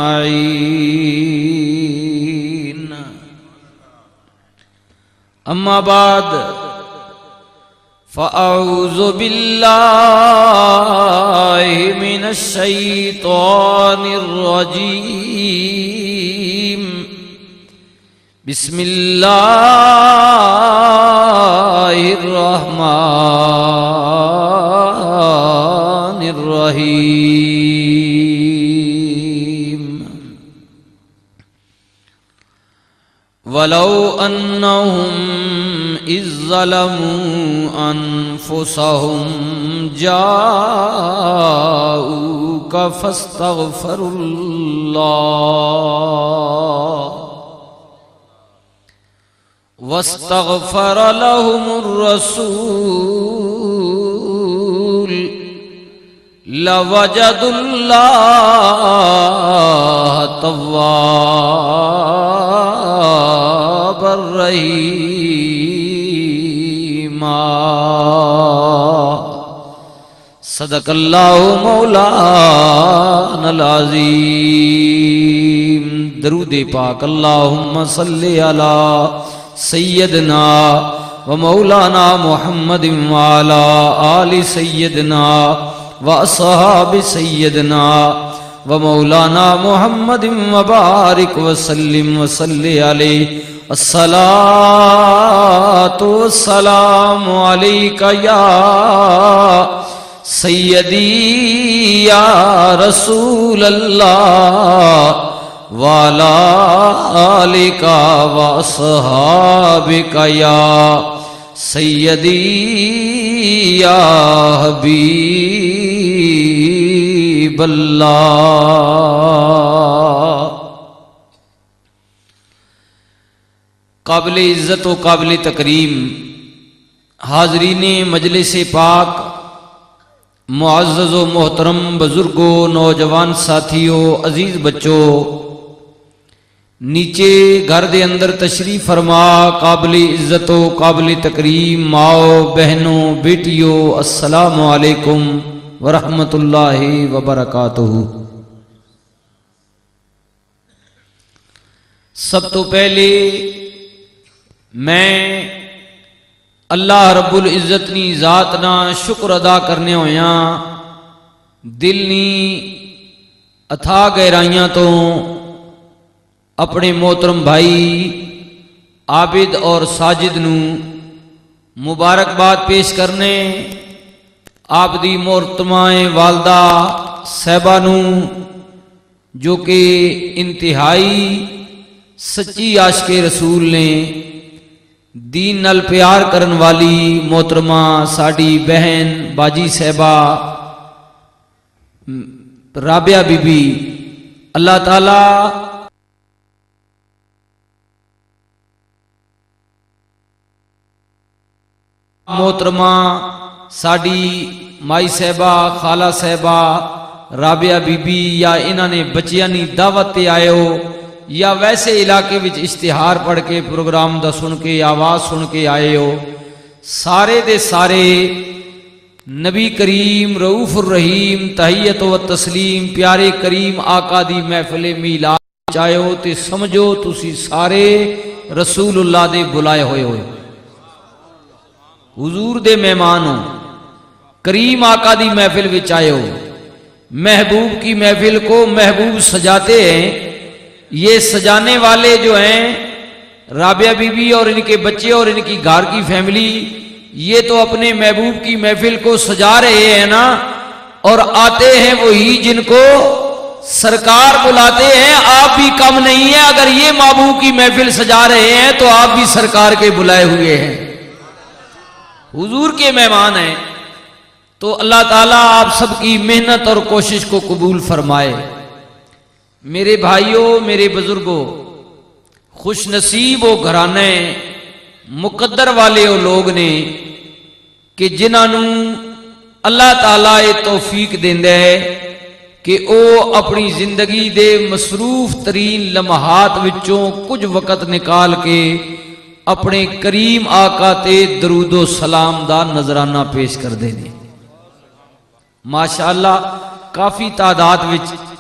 اما بعد فاعوذ باللہ من الشیطان الرجیم بسم اللہ الرحمن الرحیم وَلَوْ أَنَّهُمْ إِذْ ظَلَمُوا أَنفُسَهُمْ جَاءُوكَ فَاسْتَغْفَرُوا اللَّهَ وَاسْتَغْفَرَ لَهُمُ الرَّسُولُ لَوَجَدُوا اللَّهَ توابا رحیما صدق اللہ مولانا العظیم۔ درود پاک اللہم صلی علی سیدنا و مولانا محمد وعلا آل سیدنا و اصحاب سیدنا و مولانا محمد وبارک وسلم وصلی علیہ الصلاۃ والسلام علیک یا سیدی یا رسول اللہ وعلی آلک واصحابک یا سیدی یا حبیب اللہ۔ قابل عزت و قابل تکریم حاضرین مجلس پاک، معزز و محترم بزرگوں، نوجوان ساتھیوں، عزیز بچوں، نیچے گھر دے اندر تشریف فرما قابل عزت و قابل تکریم ماؤ، بہنوں، بیٹیوں، السلام علیکم ورحمۃ اللہ وبرکاتہ۔ سب تو پہلے میں اللہ رب العزت نی ذات نا شکر ادا کرنے ہویا دل نی اتھا گہرائیاں تو اپنے محترم بھائی عابد اور ساجد نو مبارکباد پیش کرنے، آپ دی محترمہ والدہ صاحبہ نو جو کہ انتہائی سچی عاشق رسول نے، دین نال پیار کرن والی محترمہ ساڈی بہن باجی صاحبہ رابعہ بی بی، اللہ تعالی محترمہ ساڈی مائی صاحبہ خالہ صاحبہ رابعہ بی بی، یا انہاں نے بچیاں نی دعوت تے آئے ہو یا ویسے علاقے وچ اشتہار پڑھ کے پروگرام دا سن کے آواز سن کے آئے ہو، سارے دے سارے نبی کریم رؤوف الرحیم تحیت و تسلیم پیارے کریم آقا دی محفل میلاد چاہے ہو تے سمجھو تسی سارے رسول اللہ دے بلائے ہوئے ہوئے، حضور دے مہمان ہو، کریم آقا دی محفل وچ آئے ہو، محبوب کی محفل کو محبوب سجاتے ہیں۔ یہ سجانے والے جو ہیں رابعہ بی بی اور ان کے بچے اور ان کی گھر کی فیملی، یہ تو اپنے محبوب کی محفل کو سجا رہے ہیں نا، اور آتے ہیں وہی جن کو سرکار بلاتے ہیں۔ آپ بھی کم نہیں ہیں، اگر یہ محبوب کی محفل سجا رہے ہیں تو آپ بھی سرکار کے بلائے ہوئے ہیں، حضور کے مہمان ہیں۔ تو اللہ تعالیٰ آپ سب کی محنت اور کوشش کو قبول فرمائے۔ میرے بھائیوں، میرے بزرگوں، خوش نصیب و گھرانے مقدر والے وہ لوگ نے کہ جنہوں اللہ تعالیٰ یہ توفیق دیندا ہے کہ او اپنی زندگی دے مصروف ترین لمحات وچوں کچھ وقت نکال کے اپنے کریم آقا تے درود و سلام دا نظرانہ پیش کر دے نے۔ ماشاءاللہ کافی تعداد وچ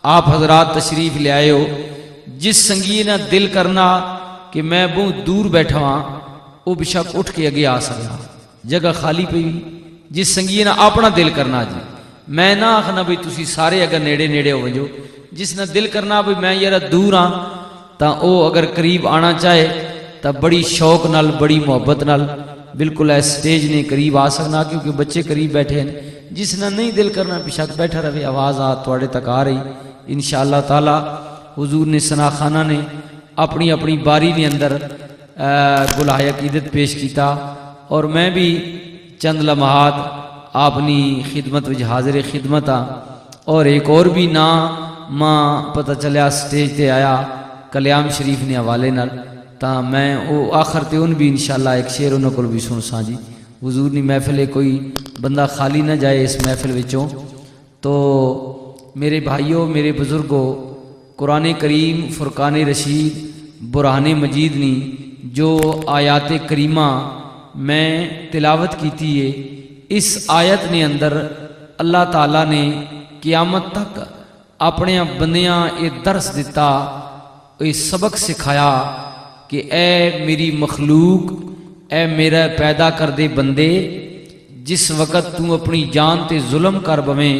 آپ حضرات تشریف لے آئے ہو. جس سنگی نہ دل کرنا کہ میں بہت دور بیٹھا ہاں وہ بشک اٹھ کے اگے آ سکتا, جگہ خالی پئی. جس سنگی نہ اپنا دل کرنا جی, میں نہ آخنا بھئی تسی سارے اگر نیڑے نیڑے ہو جو. جس نہ دل کرنا بھئی میں یار دور ہاں تا او اگر قریب آنا چاہے تا بڑی شوق نال بڑی محبت نال بالکل اس سٹیج نے قریب آ سکنا, کیونکہ بچے قریب بیٹھے ہیں. جس نہ نہیں دل کرنا بشک بیٹھا رہے, آواز توڑے تک آ رہی انشاءاللہ تعالی. حضور نے ثنا خانہ نے اپنی اپنی باری نے اندر گلہائے عقیدت پیش کیتا, اور میں بھی چند لمحات اپنی خدمت وچ حاضر خدمت ہاں. اور ایک اور بھی نا ماں پتہ چلیا سٹیج تے آیا کلیام شریف نے حوالے نال, تا میں او آخر تے ان بھی انشاءاللہ ایک شعر انہوں کو بھی سن ساں جی. حضور نے محفل کوئی بندہ خالی نہ جائے اس محفل وچوں. تو میرے بھائیوں میرے بزرگوں, قرآن کریم فرقان رشید برہان مجید نے جو آیات کریمہ میں تلاوت کیتی ہے, اس آیت نے اندر اللہ تعالیٰ نے قیامت تک اپنے بندیاں یہ درس دیتا, یہ سبق سکھایا کہ اے میری مخلوق, اے میرا پیدا کر دے بندے, جس وقت تو اپنی جان تے ظلم کر بویں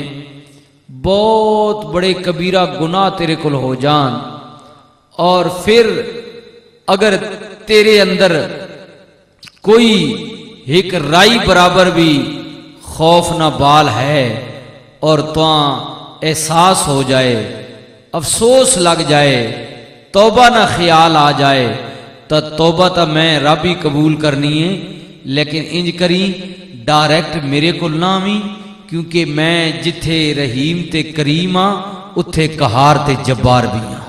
بہت بڑے کبیرہ گناہ تیرے کل ہو جان, اور پھر اگر تیرے اندر کوئی ایک رائی برابر بھی خوف نہ بال ہے اور تو احساس ہو جائے, افسوس لگ جائے, توبہ نہ خیال آ جائے, تو توبہ تا میں رب ہی قبول کرنی ہے. لیکن انج کری ڈائریکٹ میرے کو نہ آویں, کیونکہ میں جتھے رحیم تے کریم ہاں اتھے قہار تے جبار بھی ہاں.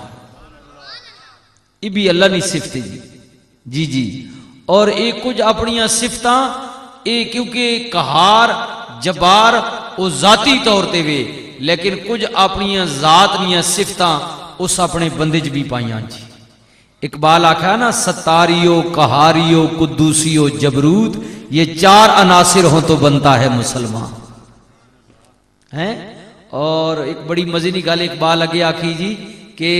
یہ بھی اللہ نے صفت ہے جی جی. اور ایک کچھ اپنی صفتاں ایک کیونکہ قہار جبار وہ ذاتی طور تے وے, لیکن کچھ اپنی ذات نیا صفتاں اس اپنے بندے بھی پائیاں جی. اقبال آکھا نا ستاریو قہاریو قدوسیو جبروت, یہ چار عناصر ہوں تو بنتا ہے مسلمان ہیں. اور ایک بڑی مزے نکالے اقبال آگے آکھی جی کہ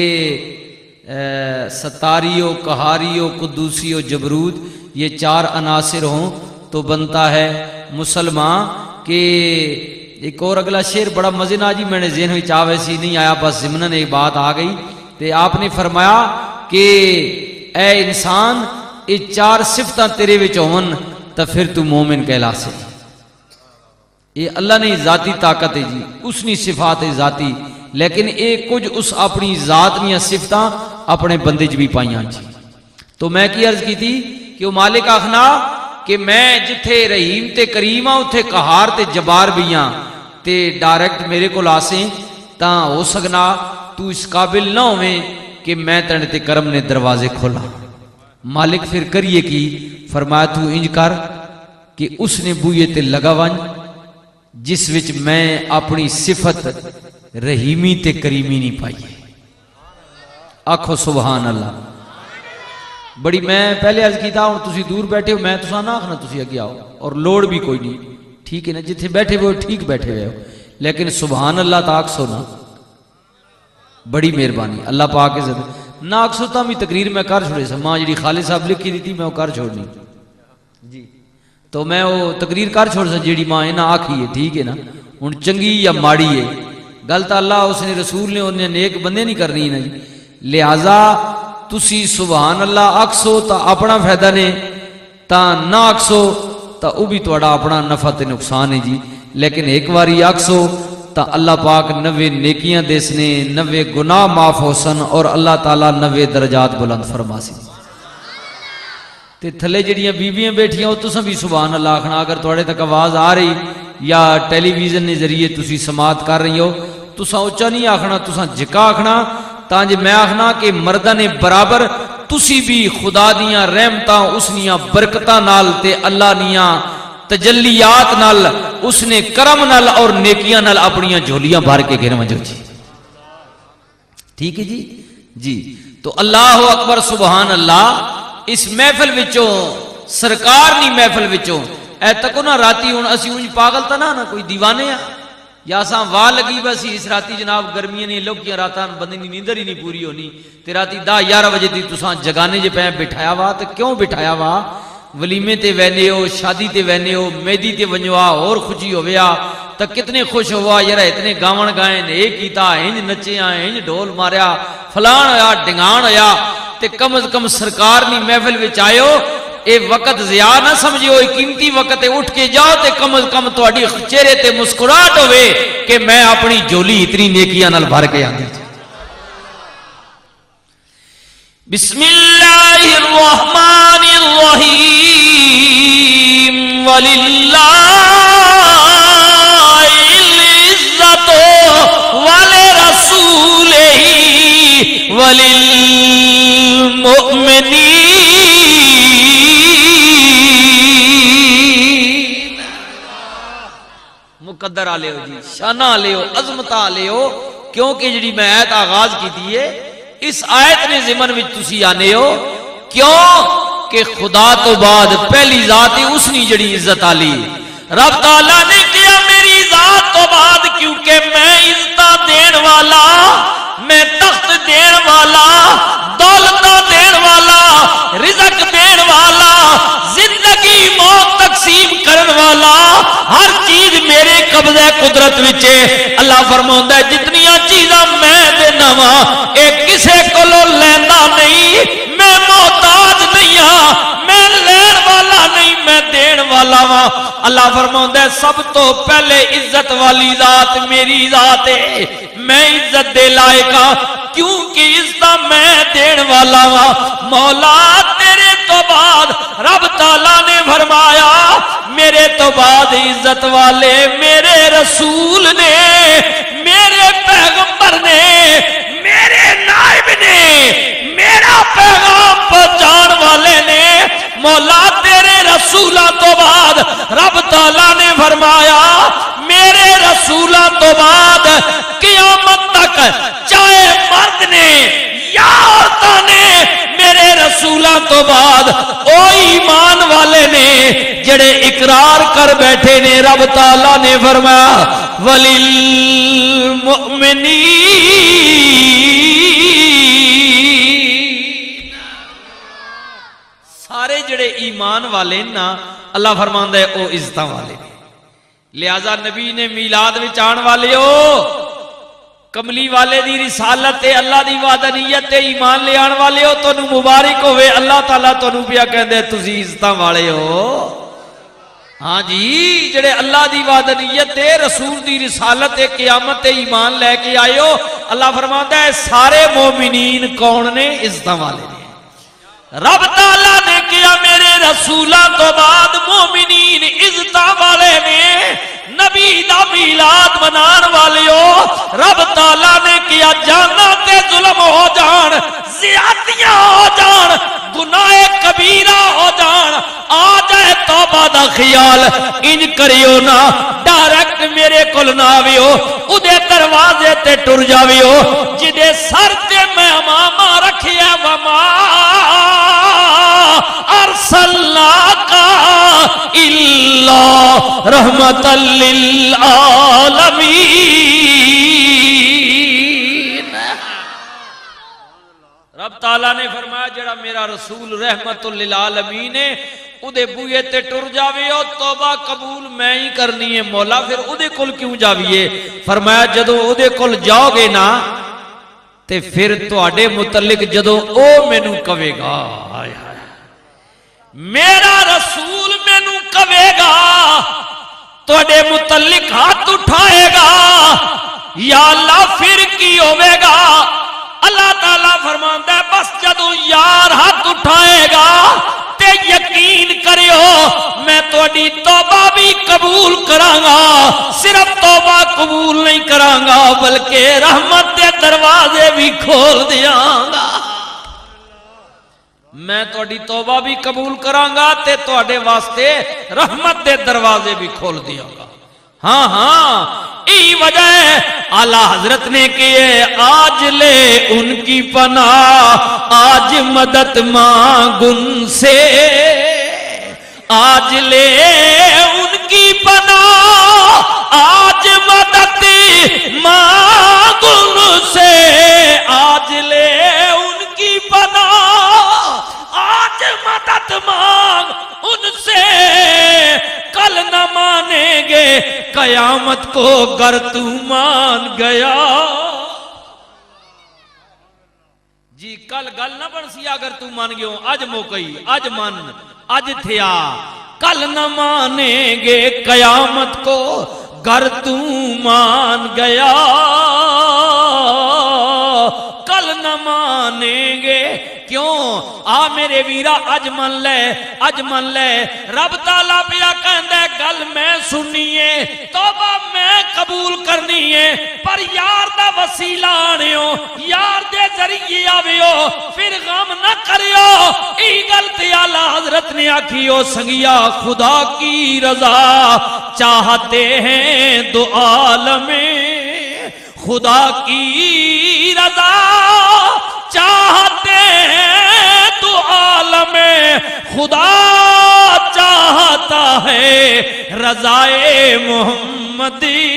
ستاریو قہاریو قدوسیو جبروت, یہ چار عناصر ہوں تو بنتا ہے مسلمان. کہ ایک اور اگلا شعر بڑا مزے نہ جی میں نے ذہن میں چاہ ویسی نہیں آیا, بس ضمناً ایک بات آ گئی. تے آپ نے فرمایا کہ اے انسان یہ چار صفتاں تیرے وچ ہون تو پھر تو مومن کہلا سے. یہ اللہ نے ذاتی طاقت ہے جی, اس نے صفات ذاتی, لیکن ایک کچھ اس اپنی ذات نیا صفتاں اپنے بندے بھی پائیاں جی. تو میں کی عرض کی تھی کہ وہ مالک آخنا کہ میں جتھے رحیم تے کریم ہاں اتھے قہار تے جبار بھی ہاں, تے ڈائریکٹ میرے کو لاسیں تا ہو سکنا تو اس قابل نہ ہوئے کہ میں تنے تے کرم نے دروازے کھولا. مالک پھر کریے کی فرمایا تو انج کر کہ اس نے بوئے تے لگا ون جس وچ میں اپنی صفت رحیمی تے کریمی نہیں پائی. آکھو سبحان اللہ. بڑی میں پہلے عرض کی تھا ہوں تسی دور بیٹھے ہو, میں تسا نہ آخنا تسی اگے آؤ, اور لوڑ بھی کوئی نہیں, ٹھیک ہے نا, جتھے بیٹھے ہوئے ہو ٹھیک بیٹھے ہوئے ہو, لیکن سبحان اللہ تا آکسو نا, بڑی مہربانی اللہ پاک عزت نہ آکسو تا بھی تقریر میں کر چھوڑے سا, ماں جڑی خالد صاحب لکھی دی تھی میں وہ کر چھوڑنی جی, تو میں وہ تقریر کر چھوڑ سا جیڑی ماں ہے نا آکھی ہے, ٹھیک ہے نا. ہن چنگی یا ماڑی ہے گل تا اللہ اس نے رسول نے انہیں نیک بندے نہیں کرنی نا جی, لہذا تسی سبحان اللہ آکسو تا اپنا فائدہ نے, تا نہ آکسو تا او بھی توڑا اپنا نفع تے نقصان ہے جی. لیکن ایک واری آکسو تا اللہ پاک 90 نیکیاں دیسنے, 90 گناہ معاف ہو سن, اور اللہ تعالیٰ 90 درجات بلند فرما سی. تے تھلے جڑیاں بیویاں بیٹھیاں ہو تساں بھی سبحان اللہ آخنا. اگر توڑے تک آواز آ رہی یا ٹیلی ویژن نے ذریعے تسی سماعت کر رہی ہو, تساں اچا نہیں آخنا, تساں جکا آخنا, تانجے میں آخنا کہ مردان برابر تسی بھی خدا دیاں رحمتاں اس نیاں برکتاں نال تے اللہ نیاں تجلیات نال اس نے کرم نال اور نیکیاں نال اپنیاں جھولیاں بھر کے گھر وجو جی. ٹھیک ہے جی جی. تو اللہ اکبر سبحان اللہ. اس محفل وچوں سرکار نی محفل وچوں اے تکو نہ راتی ہن اسی انج پاگل تا نہ کوئی دیوانے یا ساں واہ لگی بسی اس راتی جناب گرمیاں نے لوکیاں راتان بندی نیندر ہی نہیں پوری ہونی تے راتی 10-11 بجے دی تساں جگانے جے پہ بٹھایا وا تے کیوں بٹھایا وا؟ ولیمے تے وینے ہو، شادی تے وینے ہو، مہدی تے ونجوا اور خوشی ہویا تو کتنے خوش ہوا یار اتنے گاون گائیں اے کیتا انج نچیا انج ڈھول ماریا فلان ہویا ڈنگان ہویا تے کم از کم سرکار نی محفل وچ آئیو اے وقت ضیاء نہ سمجھو اے قیمتی وقت ہے اٹھ کے جاؤ تے کم از کم تہاڈی چہرے تے مسکراہٹ ہوے کہ میں اپنی جولی اتنی نیکیاں نال بھر کے آندی بسم اللہ الرحمن الرحیم وللہ العزت ولرسولہ وللمؤمنین مقدر آلے ہو جی شانہ آلے ہو عظمت آلے ہو کیونکہ جڑی میں آیت آغاز کی دیئے اس آیت نے زمن وچ تسی آنے ہو کیوں کہ خدا تو بعد پہلی ذات ہی اس نے جڑی عزت آلی رب تعالیٰ نے کیا میری ذات تو بعد کیونکہ میں عزت دین والا میں تخت دین والا دولت دین والا رزق دین والا زندگی موت تقسیم کرن والا ہر چیز میرے قبضہ قدرت وچے اللہ فرماؤندا ہے جتنیاں چیزاں میں دینا وا اے کسے کولوں لیندا نہیں میں محتاج نہیں ہاں میں لین والا نہیں میں دین والا وا اللہ فرماؤندا ہے سب تو پہلے عزت والی ذات میری ذات ہے میں عزت دے لائق ہاں کیونکہ عزت میں دین والا وا مولا تیرے تو بعد رب تعالیٰ نے فرمایا میرے تو بعد عزت والے میرے رسول نے میرے پیغمبر نے میرے نائب نے میرا پیغام پہنچان والے نے مولا تیرے رسولہ تو بعد رب تعالیٰ نے فرمایا میرے رسولہ تو بعد قیامت تک چاہے مرد نے یا عورتوں نے میرے رسولہ تو بعد او ایمان والے نے جڑے اقرار کر بیٹھے نے رب تعالیٰ نے فرمایا وَلِلْمُؤْمِنِينَ سارے جڑے ایمان والے نا اللہ فرماندا ہے او عزتاں والے نے لہذا نبی نے میلاد وچ آن والے ہو کملی والے دی رسالت ہے اللہ دی وحدانیت ہے ایمان لے آن والے ہو تو مبارک ہوئے اللہ تعالیٰ تو پیا کہندے تسی عزتاں والے ہو ہاں جی جڑے اللہ دی وحدانیت ہے رسول دی رسالت ہے قیامت ہے ایمان لے کے آئے ہو اللہ فرماتا ہے سارے مومنین کون نے عزتاں والے نے رب تعالیٰ نے کیا میرے رسولہ تو بعد مومنین عزتاں والے نے نبی دا میلاد منان والے ہو رب تعالیٰ نے کیا جانا تے ظلم ہو جان زیادتیاں ہو جان گناہ کبیرہ ہو جان آ جائے توبہ دا خیال انج کریو نا ڈائریکٹ میرے کول نہ آویو اودے دروازے تے ٹر جاویو جدے سر تے میں امامہ رکھیا وما ارسلناک الا رحمت للعالمین رب تعالیٰ نے فرمایا جڑا میرا رسول رحمت للعالمین ہے اودے بوئے تے ٹر جاوے ہو توبہ قبول میں ہی کرنی ہے مولا پھر اودے کول کیوں جاویے فرمایا جدو اودے کول جاؤ گے نا تے پھر تواڈے متعلق جدو او مینوں کہے گا میرا رسول مینوں کہے گا تواڈے متعلق ہاتھ اٹھائے گا یا اللہ پھر کی ہوے گا اللہ تعالیٰ فرماندا ہے بس جدو یار ہاتھ اٹھائے گا تے یقین کریو میں تواڈی توبہ بھی قبول کرانگا صرف توبہ قبول نہیں کرانگا بلکہ رحمت دے دروازے بھی کھول دیاں گا میں تواڈی توبہ بھی قبول کرانگا تے تواڈے واسطے رحمت دے دروازے بھی کھول دیاں گا ہاں ہاں ای وجہ ہے اعلیٰ حضرت نے کیے آج لے ان کی پناہ آج مدد مانگ ان سے آج لے ان کی پناہ آج مدد مانگ ان سے، آج لے ان کی پناہ، آج مدد مانگ ان سے، کل نہ مانیں گے قیامت کو گر تو مان گیا۔ جی کل گل نہ بن سی اگر تو مان گئے ہو، اج موقعی، اج من، اج تھیا، کل نہ مانیں گے قیامت کو گر تو مان گیا، کل نہ مانیں گے۔ کیوں آ میرے ویرا اج من لے، اج من لے، رب تعالیٰ پیا کہندا گل میں سنیے، توبہ میں قبول کرنی ہے، پر یار دا وسیلہ آنیو، یار دے ذریعے آویو، پھر غم نہ کریو۔ ای گل تے اعلیٰ حضرت نے آکھیو سنگیا، خدا کی رضا چاہتے ہیں دو عالم، خدا کی رضا چاہتے ہیں تو عالم، خدا چاہتا ہے رضائے محمدی۔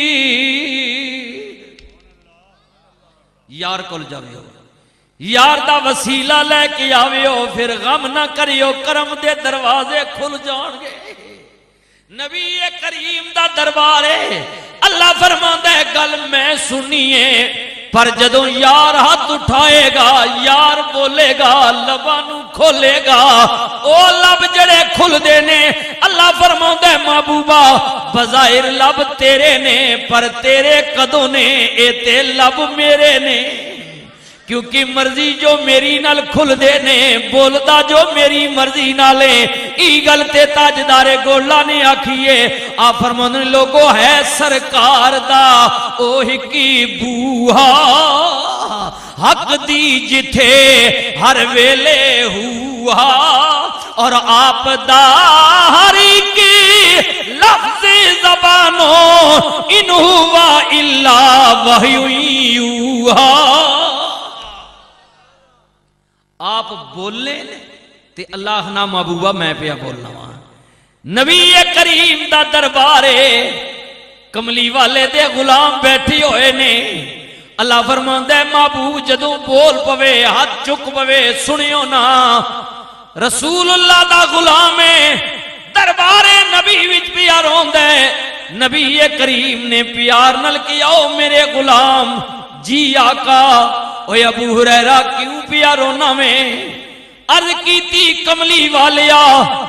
یار کول جاویو، یار دا وسیلہ لے کے آویو، پھر غم نہ کریو، کرم دے دروازے کھل جان گے۔ نبی کریم دا دربار ہے، اللہ فرماندا ہے گل میں سنیے، پر جدوں یار ہاتھ اٹھائے گا، یار بولے گا، لبانو کھولے گا، او لب جڑے کھل دینے، اللہ فرماؤں ہے محبوبہ بظاہر لب تیرے نے، پر تیرے قدوں نے، اے تے لب میرے نے، کیونکہ مرضی جو میری نال کھل دینے، بولدا جو میری مرضی نالے۔ ای گل تے تاجدار گولا نے آکھیے، آ فرمان لوگو ہے سرکار دا او ہکی بوہا، حق دی جتھے ہر ویلے ہوا، اور آپ دا ہری کی لفظ زبانوں، ان ہوا الا وحی یوحا۔ آپ بولنے تے اللہ نہ محبوبہ میں پیا بولنا وا۔ نبی کریم دا دربارے کملی والے دے غلام بیٹھی ہوئے نے، اللہ فرماندا ہے محبوب جدوں بول پوے، ہاتھ چک پوے، سنیو نا، رسول اللہ دا غلام ہے، دربارے نبی وچ پیا روندا ہے، نبی کریم نے پیار نال کیا، او میرے غلام جی آقا، اوے ابو ہریرہ کیوں پیا رونا میں؟ عرض کیتی کملی والیا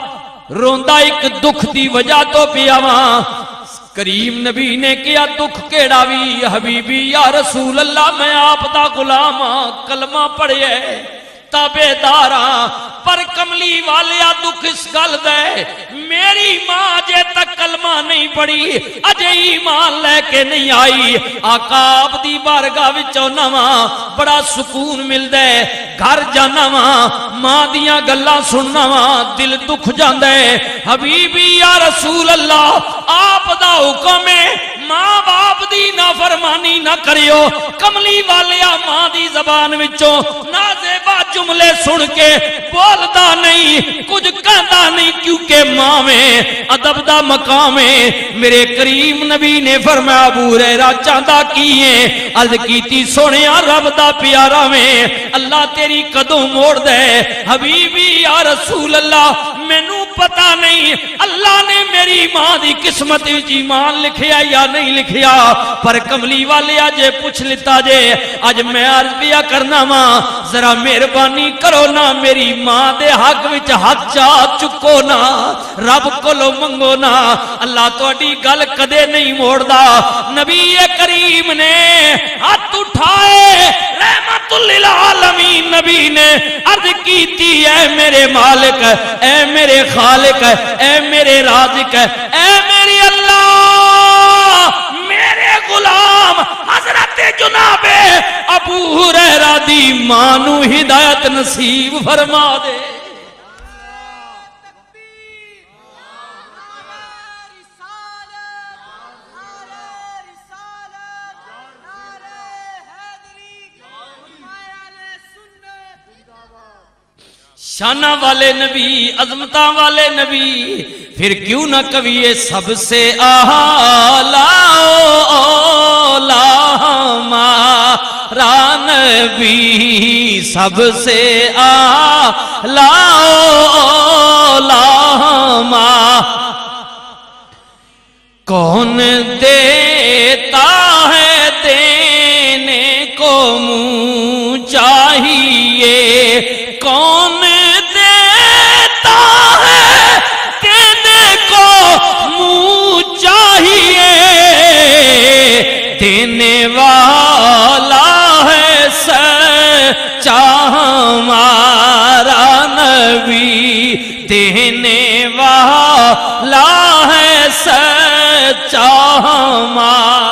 روندا ایک دکھ دی وجہ تو پیا ماں۔ کریم نبی نے کیا دکھ کیڑا وی؟ حبیبی یا رسول اللہ میں آپ دا غلام ہاں، کلمہ پڑھے تابعداراں، پر کملی والیا دکھ اس گل دے میری ماں جے تک کلمہ نہیں پڑھی، اجے ایمان لے کے نہیں آئی۔ آقا آپ دی بارگاہ وچوں نواں بڑا سکون ملدا ہے، گھر جانا وا ماں دیاں گلاں سننا وا دل دکھ جاندا ہے۔ حبیبی یا رسول اللہ آپ دا حکم ہے ماں باپ دی نافرمانی نہ کریو۔ کملی والیا ماں دی زبان وچوں نازیبا جملے سن کے بولدا نہیں، کچھ کہندا نہیں، کیونکہ ماں میں ادب دا مقام ہے۔ میرے کریم نبی نے فرمایا ابو ہریرہ چاہتا کیے؟ عرض کیتی سونیا رب دا پیارا میں اللہ تیری قدم موڑ دے۔ حبیبی یا رسول اللہ مینوں پتہ نہیں اللہ نے میری ماں دی قسمت وچ ایمان لکھیا یا نہیں لکھیا، پر کملی والے اجے پوچھ لیتا جے، اج میں عرض پیا کرنا وا ذرا مہربانی کرو نا میری ماں دے حق وچ ہاتھ چاہ چکو نا، رب کولو منگو نا، اللہ تہاڈی گل کدے نہیں موڑدا۔ نبی کریم نے ہاتھ اٹھائے رحمت للعالمین نبی نے عرض کیتی اے میرے مالک، اے میرے خالق، اے میرے رازق، اے میری اللہ، میرے غلام حضرت جناب ابو ہریرہ دی مانو ہدایت نصیب فرما دے۔ شانہ والے نبی، عظمتاں والے نبی، پھر کیوں نہ کبھی سب سے اعلیٰ نبی سب سے اعلیٰ علماء کون دیتا ہے دینے کو منہ چاہیے کون دیتا ہے دینے کو منہ چاہیے دینے والا ہے سچا ہمارا نبی دینے والا ہے سچا ہمارا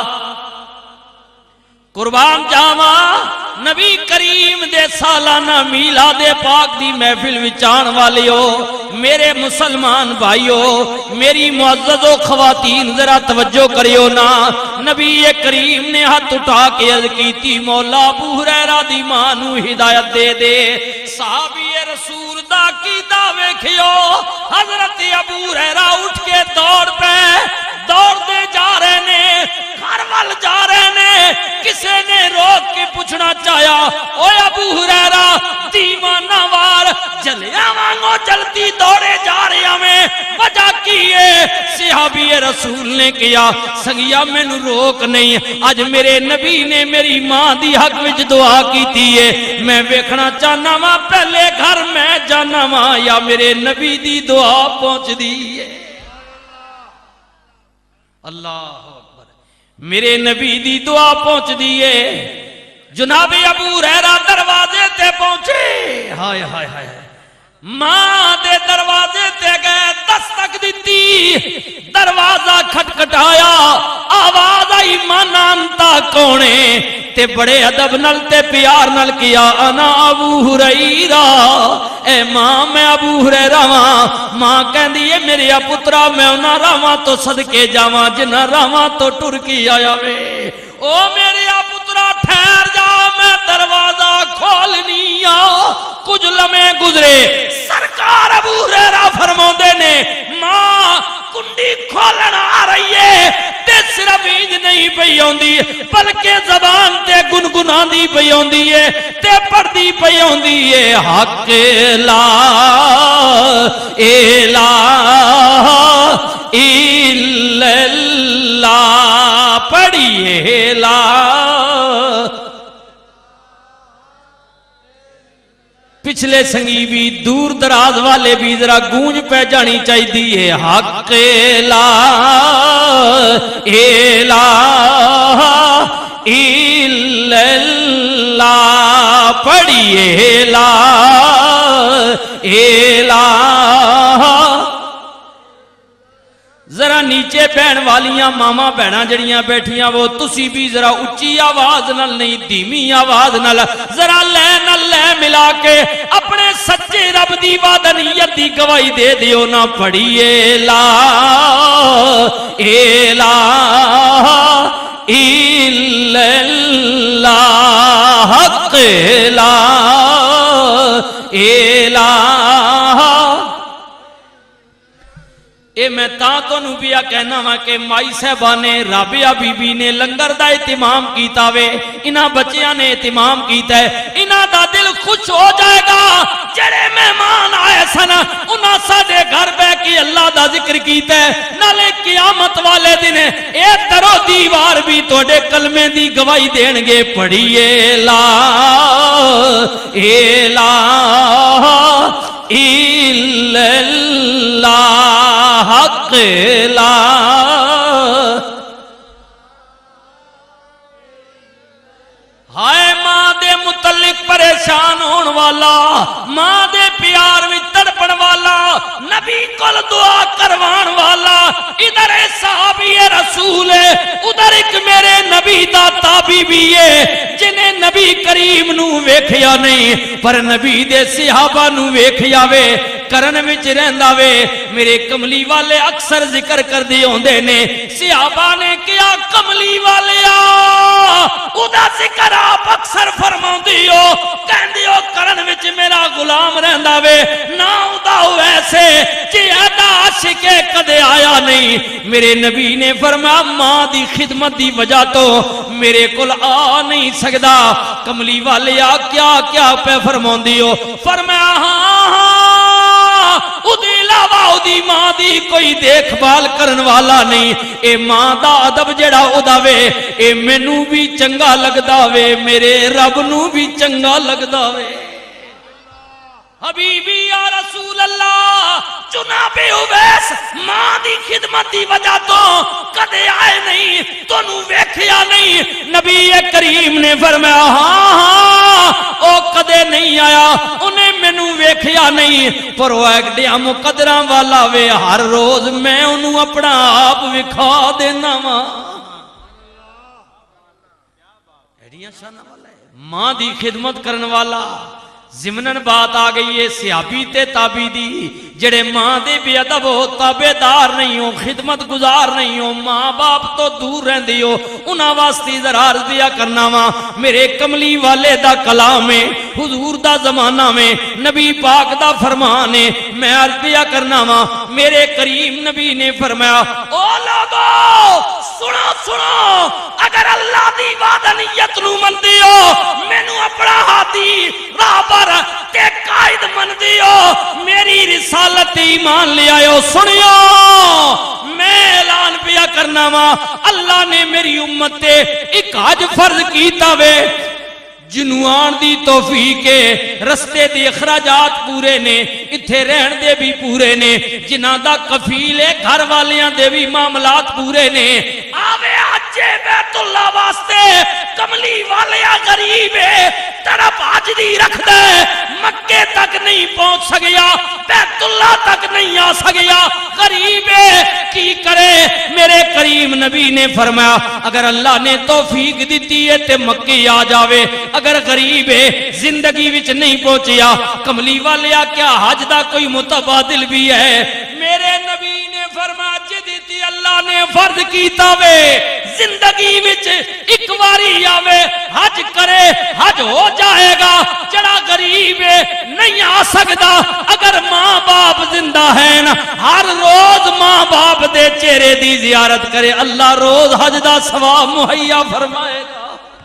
قربان جاواں نبی کریم دے سالانہ میلاد پاک دی محفل وچان والیو میرے مسلمان بھائیو میری معزز و خواتین ذرا توجہ کریو نا نبی کریم نے ہاتھ اٹھا کے عرض کی تھی مولا ابو ہریرہ دی ماں نو ہدایت دے دے صحابی رسول دا کی دعوے کھیو حضرت ابو ہریرہ اٹھ کے دوڑ پہ دوڑ دے جا رہے نے گھر وال جا رہے نے کسے نے روک کے پوچھنا چاہیا اوے ابو ہریرہ دیوانہ وار جلیا وانگو جلتی دوڑے جا رہے ہمیں وجہ کیے صحابی رسول نے کیا سنگیا میں نو روک نہیں آج میرے نبی نے میری ماں دی حق وچ دعا کی تیئے میں ویکھنا چاہنا ماں پہلے گھر میں جانا ماں یا میرے نبی دی دعا پہنچ دیئے اللہ اکبر میرے نبی دی دعا پہنچ دیئے جناب ابو ہریرہ دروازے تے پہنچے ہائے ہائے ہائے ماں دے دروازے تے گئے دستک دیتی دروازہ کھٹکھٹایا آواز آئی ماں نامتا کونے تے بڑے ادب نل تے پیار نل کیا انا ابو ہریرہ اے ماں میں ابو ہریرہ ماں کہن دیئے میرے پترا میں انہاں راواں تو صدقے جاواں جنہاں راواں تو ٹرکی آیا وے او میرے پترا ٹھہر جا میں دروازہ کھولنی کچھ لمحے گزرے سرکار ابو ہریرہ فرماندے نے ماں کنڈی کھولن آ رہی ہے تے صرف انج نہیں پئی ہوندی بلکہ زبان تے گنگنان دی پئی ہوندی ہے تے پڑھدی پئی ہوندی ہے حق لا الہ الا اللہ پڑھیے لا پچھلے سنگی بھی دور دراز والے بھی ذرا گونج پہ جانی چاہی دیئے حق لا الہ الا اللہ پڑھیے لا الہ ذرا نیچے بہن والیاں ماما بہناں جڑیاں بیٹھیاں وہ تسی بھی ذرا اچھی آواز نل نہیں دھیمی آواز نل ذرا لے ملا کے اپنے سچے رب دی وعدانیت دی گواہی دے دیو نا پڑھیے لا الہ الا اللہ حق لا الہ اے میں تو نبیہ کہنا ہاں کہ مائی صاحبہ نے رابعہ بی بی نے لنگر دا اہتمام کیتا وے انہاں بچیاں نے اہتمام کیتا ہے انہاں دا دل خوش ہو جائے گا جڑے مہمان آئے سن انہاں ساڈے گھر بہ کے اللہ دا ذکر کیتا ہے نالے قیامت والے دن اے درو دیوار بھی تواڈے کلمے دی گواہی دین گے پڑھیے لا الہ الا اللہ حق لا ہائے ماں دے متعلق پریشان ہون والا ماں دے پیار وچ تڑپن والا نبی کول دعا کروان والا ادھر صحابی رسول ہے ادھر ایک میرے نبی دا تابی بھی ہے جنہیں نبی کریم نو ویکھیا نہیں پر نبی دے صحابہ نو ویکھیا وے کرن وچ رہندا وے میرے کملی والے اکثر ذکر کر دی ہوندے نے صحابہ نے کیا کملی والیا ادا ذکر آپ اکثر فرماؤندی ہو کہندی ہو کرن وچ میرا غلام رہندا وے نہ ادا ویسے جی ادا عاشق کدے آیا نہیں. میرے نبی نے فرمایا ماں دی خدمت دی وجہ تو میرے کول آ نہیں سکدا. کملی والے آ کیا کیا پہ فرماندی ہو؟ فرمایا ہاں اودی علاوہ اودی ماں دی کوئی دیکھ بھال کرن والا نہیں. اے ماں دا ادب جڑا ادا وے اے مینوں بھی چنگا لگدا وے میرے رب نو بھی چنگا لگدا وے. حبیبی یا رسول اللہ جناب اویس ماں دی خدمت دی وجہ تو کدے آئے نہیں تونوں ویکھیا نہیں. نبی کریم نے فرمایا ہاں ہاں او کدے نہیں آیا انہیں مینوں ویکھیا نہیں پر وہ ایڈیاں مقدراں والا وے ہر روز میں انہوں اپنا آپ وکھا دینا وا. ایڈیاں شاناں والا ہے ماں دی خدمت کرن والا. ضمناً بات آ گئی ہے صحابی تے تابعی دی جڑے ماں دے بے ادب ہو تابعدار نہیں ہو خدمت گزار نہیں ہو ماں باپ تو دور رہندی ہو انہاں واسطے ذرا عرض دیا کرنا وا. میرے کملی والے دا کلام ہے حضور دا زمانہ میں نبی پاک دا فرمان ہے. میں عرض دیا کرنا وا میرے کریم نبی نے فرمایا او لوگو سنو سنو اگر اللہ دی وحدانیت نو مندی ہو مینوں اپنا ہاتھی راہ تے قائد من دیو میری رسالت ایمان لے آئے. سنیو میں اعلان پیا کرنا وا اللہ نے میری امت تے ایک حج فرض کیتا وے جنوان دی توفیق رستے دے اخراجات پورے نے اتھے رہن دے بھی پورے نے جنہاں دا کفیل گھر والیاں دے بھی معاملات پورے نے. آوے حجے بیت اللہ واسطے کملی والیا غریب ہے تڑپ حج دی رکھ دے مکے تک نہیں پہنچ سکیا بیت اللہ تک نہیں آ سکیا غریب ہے کی کرے. میرے کریم نبی نے فرمایا اگر اللہ نے توفیق دیتی ہے تے مکے آ جاوے اگر غریب ہے زندگی وچ نہیں پہنچیا. کملی والیا کیا حج دا کوئی متبادل بھی ہے؟ میرے نبی نے فرمایا جدی اللہ نے فرض کیتا وے زندگی وچ ایک واری آوے حج کرے حج ہو جائے گا. جڑا غریب ہے نہیں آ سکتا اگر ماں باپ زندہ ہیں ہر روز ماں باپ دے چہرے دی زیارت کرے اللہ روز حج دا ثواب مہیا فرمائے گا.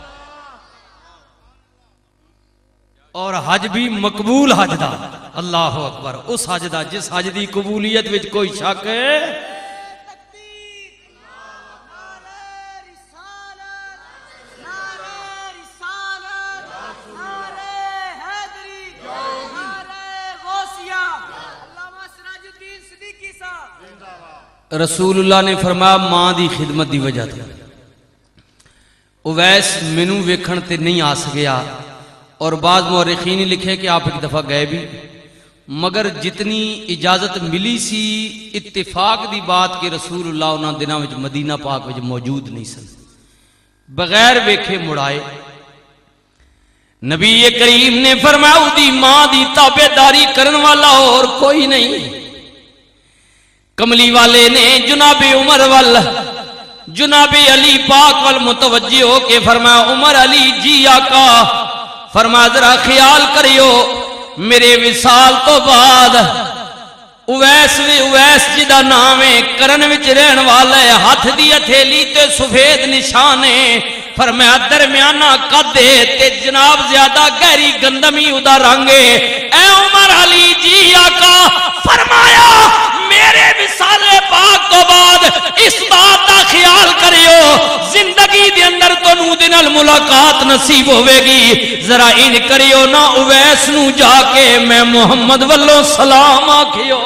اور حج بھی مقبول حج دا. اللہ اکبر اس حج دا جس حج دی قبولیت وچ کوئی شک ہے. رسول اللہ نے فرمایا ماں دی خدمت دی وجہ تھی اویس مینوں ویکھن تے نہیں آ سکیا. اور بعض مورخین نے لکھے کہ آپ ایک دفعہ گئے بھی مگر جتنی اجازت ملی سی اتفاق دی بات کہ رسول اللہ انہاں دنوں وچ مدینہ پاک وچ موجود نہیں سن بغیر ویکھے مڑائے. نبی کریم نے فرمایا اودی ماں دی تابعداری کرن والا اور کوئی نہیں. کملی والے نے جناب عمر وال جناب علی پاک وال متوجہ ہو کے فرمایا عمر علی جی آقا فرمایا ذرا خیال کریو میرے وصال تو بعد اویس جدا نام ہے کرن وچ رہن والا ہے ہاتھ دی ہتھیلی تے سفید نشان ہے فرمایا درمیانہ قد تے جناب زیادہ گہری گندمی ادا رنگ ہے. اے عمر علی جی آقا فرمایا میرے وصال پاک تو بعد اس بات کا خیال کریو زندگی دے اندر تنوں دے نال ملاقات نصیب ہوے گی ذرا ان کریو نا اویس نو جا کے میں محمد والوں سلام آکھیو.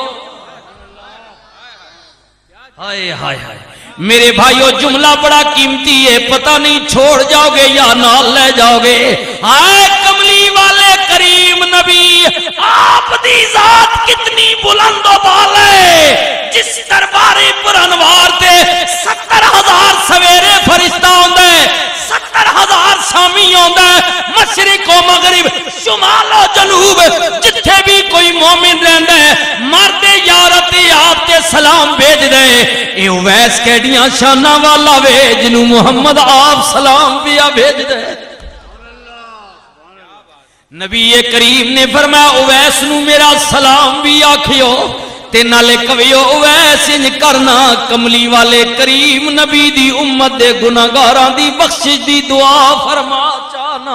ہائے ہائے ہائے میرے بھائیو جملہ بڑا قیمتی ہے پتہ نہیں چھوڑ جاؤ گے یا نال لے جاؤ گے. ہائے کملی والے کریم نبی آپ دی ذات کتنی بلند و بالا ہے جس دربارے پر انوار تے 70,000 سویرے فرشتہ ہوندے 70,000 شامی ہوندے مشرق و مغرب شمال و جنوب جتھے بھی کوئی مومن رہندا ہے مرد یارت آپ تے سلام بھیج دے. اے اویس کیڑیاں شاناں والا وے جنوں محمد آپ سلام پیا بھیج دے. نبی کریم نے فرمایا اویس نو میرا سلام بھی آکھیو تے نالے کہیو اویس انج کرنا کملی والے کریم نبی دی امت دے گناہگاراں دی بخشش دی دعا فرما چاہنا۔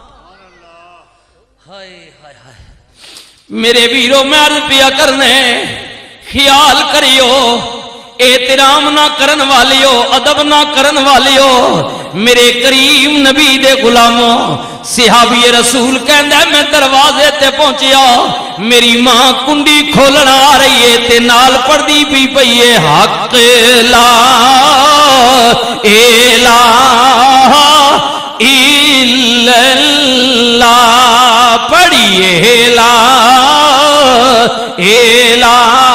ہائے ہائے ہائے میرے ویرو میں عرض پیا کرنے خیال کریو احترام نہ کرن والیو ادب نہ کرن والیو میرے کریم نبی دے غلاموں صحابی رسول کہندا ہے میں دروازے تے پہنچیا میری ماں کنڈی کھولنا آ رہی ہے تے نال پڑھدی بھی پئی ہے حق لا الہ الا اللہ پڑھیے لا الہ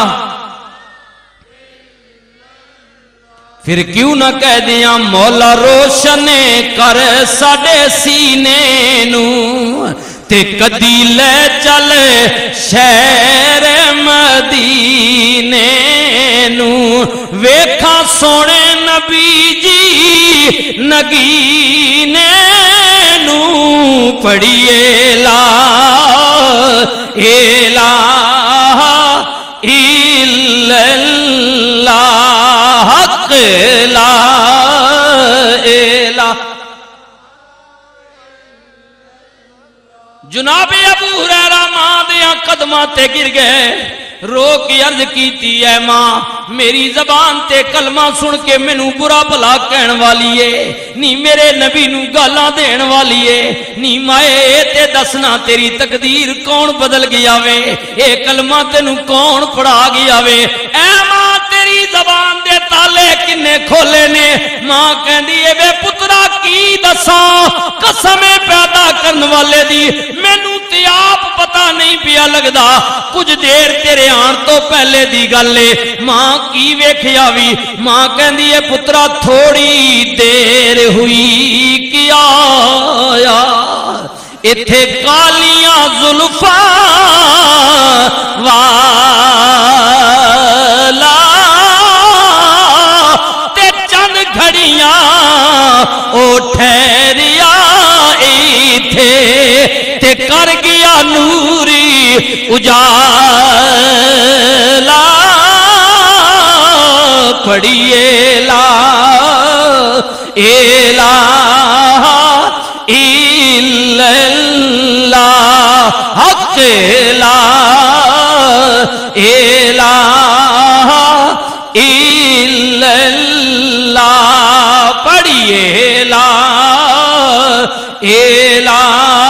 پھر کیوں نہ کہہ دیا مولا روشن کر ساڈے سینے نو تے کدی لے چل شہر مدینے نو ویکھاں سونے نبی جی نگینے نو پڑھیے لا الہ الا اللہ حق لا الہ۔ جناب ابو ہریرہ ماں دیاں قدماں تے گر گئے رو کی عرض کیتی ہے ماں میری زبان تے کلمہ سن کے مینوں برا بھلا کہن والی ہے نی میرے نبی نو گالاں دین والی ہے نی مائے تے دسنا تیری تقدیر کون بدل گیا وے اے کلمہ تینوں کون پڑھا گیا وے اے ماں تیری زبان دے تالے کنے کھولے نے ماں کہندی اے بے پترا کی دساں قسم پیدا کرن والے دی مینوں تے آپ پتہ نہیں پیا لگدا کچھ دیر تیرے آن تو پہلے دی گلے ماں کی ویکھیا وی ماں کہندی اے پترا تھوڑی دیر ہوئی کیا آیا ایتھے کالیاں زلفاں والا تے چند گھڑیاں او ٹھہریا ایتھے تے کر گیا نوری اجالا پڑھیے لا الہ الا اللہ حق لا الہ الا اللہ پڑھیے لا الہ۔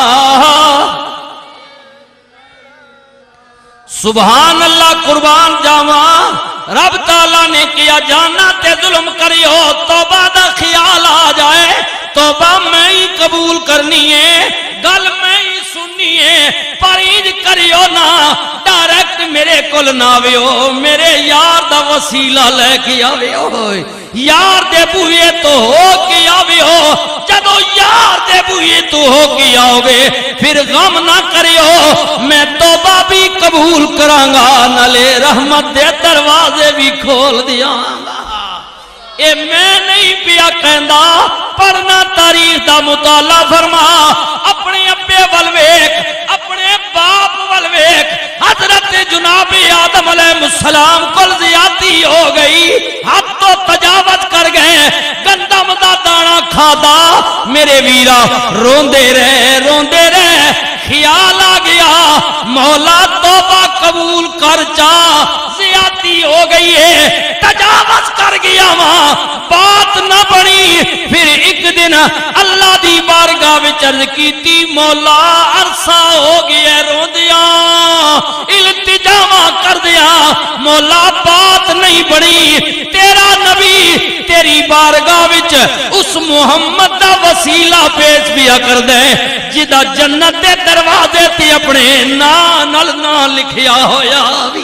سبحان اللہ قربان جاواں رب تعالیٰ نے کیا جانا تے ظلم کریو توبہ دا خیال آ جائے توبہ میں ہی قبول کرنی ہے گل میں ہی سننی ہے پرہیز کریو نا ڈائریکٹ میرے کول نہ آویو میرے یار دا وسیلہ لے کے آویو یار دے بوئے تو ہو کے آویو جدو یار دے بوئے تو ہو کے آؤ گے پھر غم نہ کریو میں توبہ بھی قبول کرانگا نلے رحمت دے دروازے بھی کھول دیا اے میں نہیں پیا کہندا پڑھنا تاریخ دا مطالعہ فرما اپنے ابے والویک اپنے باپ والویک حضرت جناب آدم علیہ السلام کل زیادتی ہو گئی حد تو تجاوز کر گئے گندم دا دانا کھادا میرے ویرا روندے رہے خیال آ گیا مولا توبہ قبول کر جا زیادتی ہو گئی ہے تجاوز کر گیا وہاں بات نہ بڑی پھر ایک دن اللہ دی بارگاہ وچ عرض کیتی مولا عرصہ ہو گیا روندیاں التجاواں کر دیا مولا بات نہیں بڑی تیرا نبی تیری بارگاہ وچ اس محمد دا وسیلہ پیش پیا کر دے جدا جنت دے دروازے تے اپنے نال نہ لکھیا ہویا بھی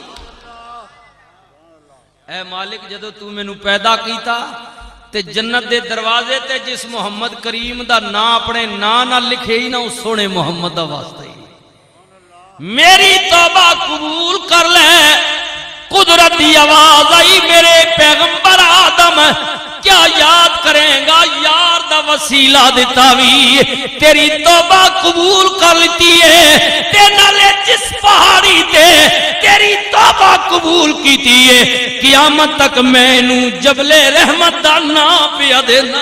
اے مالک جدو تو مینوں پیدا کیتا تے جنت دے دروازے تے جس محمد کریم دا نا اپنے نا لکھے ہی نہ اس سونے محمد دا واسطہ ہی میری توبہ قبول کر لے قدرت دی آواز آئی میرے پیغمبر آدم کیا یاد کریں گا یار دا وسیلہ دیتا بھی تیری توبہ قبول کر لیتی ہے تے نالے جس پہاڑی تے تیری توبہ قبول کیتی ہے قیامت تک میں نو جبل رحمت دا نام پیا دینا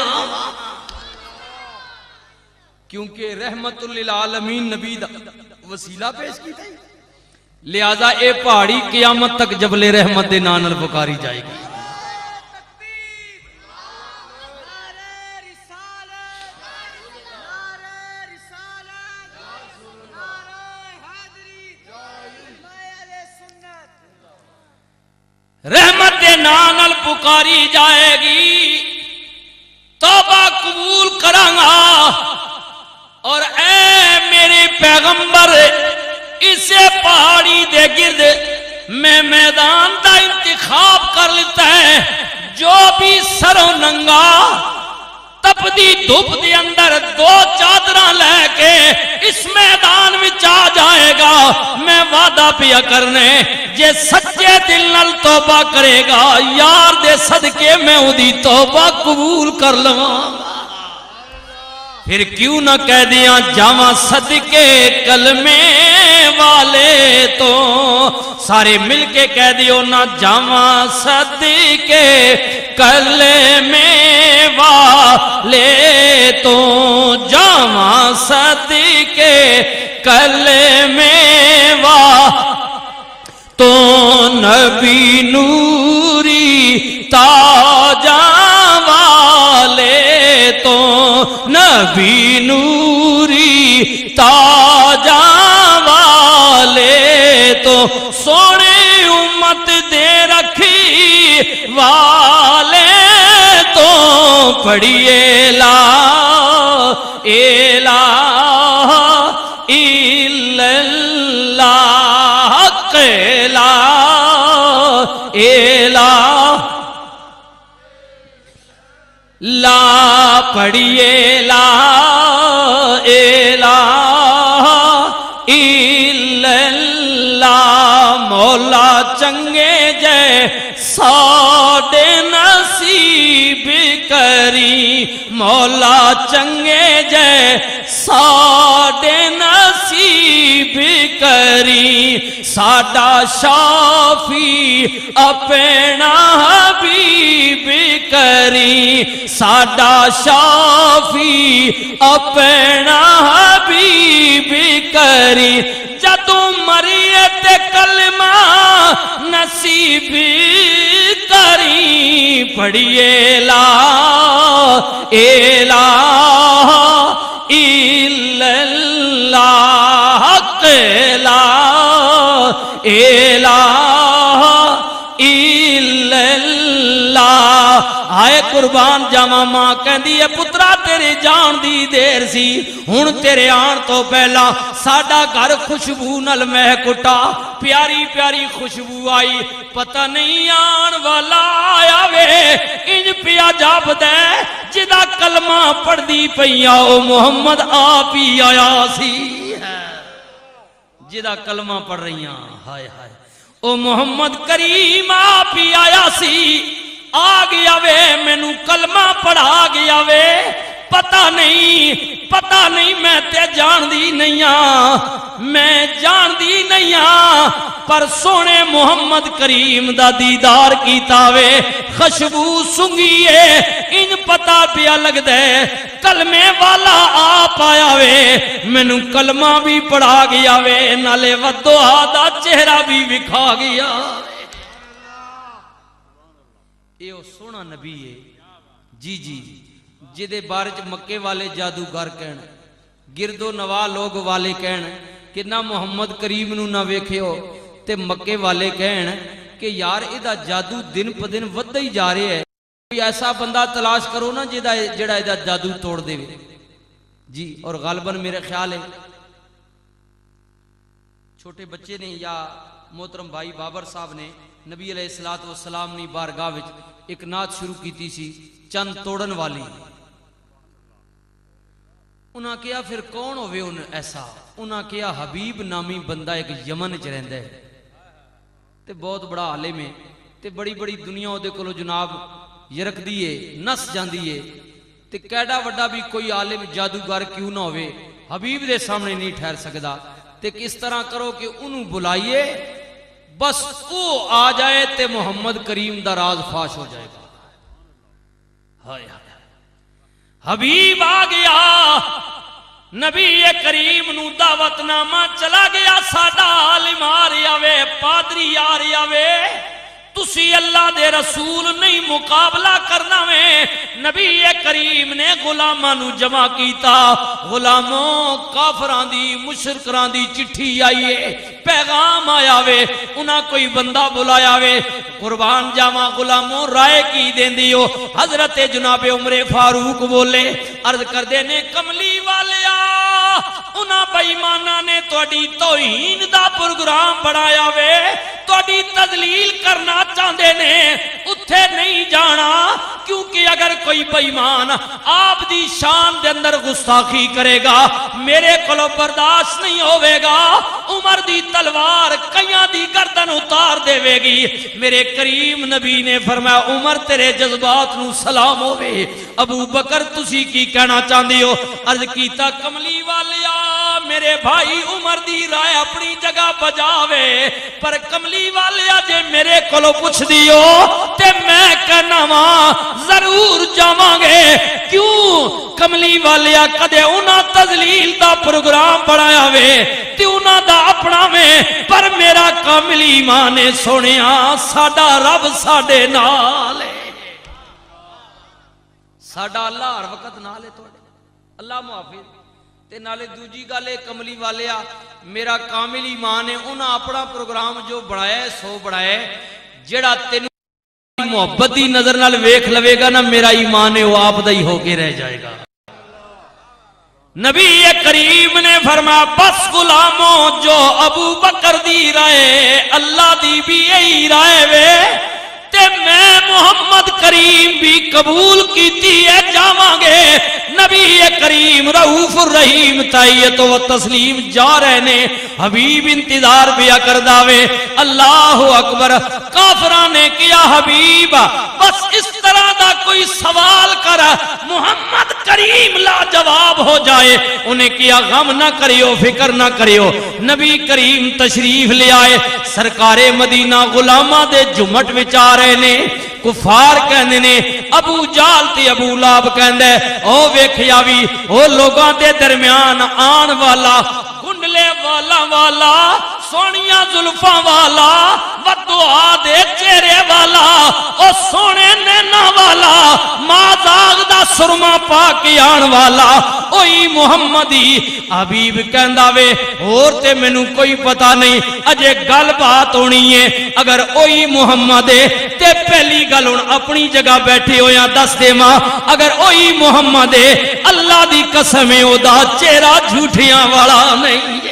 کیونکہ رحمت للعالمین نبی دا وسیلہ پیش کی تھی لہذا اے پہاڑی قیامت تک جبل رحمت دے نانل پکاری جائے گی رحمت دے نانل پکاری جائے گی توبہ قبول کرانگا اور اے میرے پیغمبر اسے پہاڑی دے گرد میں میدان دا انتخاب کر لیتا ہے جو بھی سرو ننگا تپدی دھوپ دے اندر دو چادراں لے کے اس میدان وچ آ جائے گا میں وعدہ پیا کرنے جے سچے دل نال توبہ کرے گا یار دے صدقے میں اودی توبہ قبول کر لواں پھر کیوں نہ کہہ دیا جاواں صدقے کلمے والے تو سارے مل کے کہہ دیو نہ جاواں صدقے کلمے والے تو جاواں صدقے کلمے والے تو نبی نوری تاجاں والے تو نبی نوری تاجاں والے تو سونے امت دے رکھی والے تو پڑھیے لا الہ الا اللہ لا الہ لا پڑھیے لا الہ الا اللہ مولا چنگے جے ساڈے نصیب کری مولا چنگے جے ساڈے نصیب کری ساڈا شافی اپنا حبیب کری ساڈا شافی اپنا حبیب کری جدوں مریے تے کلمہ نصیب کری پڑھیے لا الہ الا اللہ لا الہ الا اللہ آئے قربان جاواں ماں کہندی ہے پترا تیرے جان دی دیر سی ہن تیرے آن تو پہلا ساڈا گھر خوشبو نال مہک اٹھا پیاری پیاری خوشبو آئی پتہ نہیں آن والا آیا وے انج پیا جاپدا جدا کلمہ پڑھدی پئیاں او محمد آپ ہی آیا سی جدا کلمہ پڑھ رہیاں ہائے ہائے او محمد کریم آپ ہی آیا سی آ گیا وے مینوں کلمہ پڑھا گیا وے پتہ نہیں میں تے جان دی نہیں میں جان دی نہیں پر سونے محمد کریم دا دیدار کیتا وے خوشبو سنگیے ان پتہ پیا لگ دے کلمے والا آپ آیا وے مینوں کلمہ بھی پڑھا گیا وے نالے ودعا دا چہرہ بھی وکھا گیا اے او سونا نبی ہے جی جی جدے بارے چ مکے والے جادوگر کہن گرد و نواح لوگ والے کہن کہ نہ محمد کریم نو نہ ویکھیو تے مکے والے کہن کہ یار ایدا جادو دن پہ دن وددا ہی جا رہے ہے کوئی ایسا بندہ تلاش کرو نا جڑا ایدا جادو توڑ دے جی اور غالباً میرے خیال ہے چھوٹے بچے نے یا محترم بھائی بابر صاحب نے نبی علیہ السلام نے بارگاہ وچ ایک نعت شروع کیتی سی چند توڑن والی انہاں کیا پھر کون ہوئے ان ایسا انہاں کیا حبیب نامی بندہ ایک یمن چ رہندا ہے تے بہت بڑا عالم ہے تے بڑی بڑی دنیا دے کولو جناب यरक दिए नस जाती है ते कैडा वड्डा भी कोई आलिम जादूगर क्यों ना होवे हबीब दे सामने नहीं ठहर सकता। ते किस तरह करो कि उन्होंने बुलाइए बस वो आ जाए ते मुहम्मद करीम दा राज फाश हो जाएगा। हाय हाय हबीब आ गया नबी करीम नू दावतनामा चला गया साडा आलिम आ रहा वे पादरी आ रहा वे तुसी अल्लाह दे रसूल नहीं मुकाबला करना वे। नबी करीम ने गुलामां नू जमा कीता गुलामों काफरां दी मुशरकां दी चिट्ठी आई है पैगाम आया वे उन्हां कोई बंदा बुलाया वे कुर्बान जावा गुलामों राय की देंदी हो। हजरत जनाबे उमरे फारूक बोले अर्ज करदे ने कमली वालिया उन्हां बेईमानां ने तुहाडी तौहीन दा प्रोग्राम बनाया वे तुहाडी तजलील करना चाहते ने उत्थे नहीं जाना क्योंकि अगर कोई बेईमान आप दी शान दे अंदर गुस्ताखी करेगा मेरे कोलों बर्दाश्त नहीं होवेगा। उमर दी तलवार कईयां दी गर्दन उतार देवेगी। मेरे करीम नबी ने फरमाया उमर तेरे जज्बात नू सलाम होवे। अबू बकर तुसी की कहना चाहते हो? अर्ज कीता कमली वालिया मेरे भाई उमर दी राय अपनी जगह बजावे पर कमली वालिया जे मेरे कोलों पुछ दियो ते मैं कहना वा जरूर जावांगे। क्यों कमली वालिया कदे उन्हां तजलील दा प्रोग्राम बनाया वे ते उन्हां दा अपना वे पर मेरा कामिल ईमान है सोनिया साडा रब साडे नाल है साडा अल्लाह हर वक्त नाल है तुहाडे अल्लाह मुहाफिज। ते नाले दूजी गल है कमली वालिया मेरा कामिल ईमान है उन्हां अपना प्रोग्राम जो बनाया सो बनाया जेड़ा तेनू मोहब्बत दी नजर नाल वेख लवेगा ना मेरा ईमान है वो आप दा ही होके रह जाएगा। नबी करीम ने फरमाया बस गुलामों जो अबू बकर दी राय अल्लाह दी भी यही राय वे ते मैं मुहम्मद करीम भी कबूल कीती है जावांगे। नबी करीम रऊफ रहीम तायत व तस्लीम जा रहे ने हबीब इंतजार पिया कर दावे। अल्लाह अकबर काफरा ने किया हबीब बस इस तरह का कोई सवाल कर मुहम्मद करीम ला जवाब हो जाए। उन्हें किया गम ना करियो फिक्र ना करियो। नबी करीम तशरीफ ले आए सरकारे मदीना गुलामा दे जुमट विच आ रहे ने कुफार कहंदे ने अबू जाल ते अबू लाब कहंदा ओ वेखिया भी ओ लोगां दे दरमियान आन वाला गुंडले वाला वाला सोनिया जुल्फा वाला बददुआ दे चेहरे वाला ओ सोने नैना वाला माजाग दा सुरमा पा के आन वाला ओही मुहम्मदी हबीब कहंदा वे और ते मैनू कोई पता नहीं अजे गल बात होनी है। अगर ओही मुहम्मद है ते पहली गल हुण अपनी जगह बैठे होया दस देवां अगर ओही मुहम्मद है अल्लाह दी कसम है ओदा चेहरा झूठियां वाला नहीं है।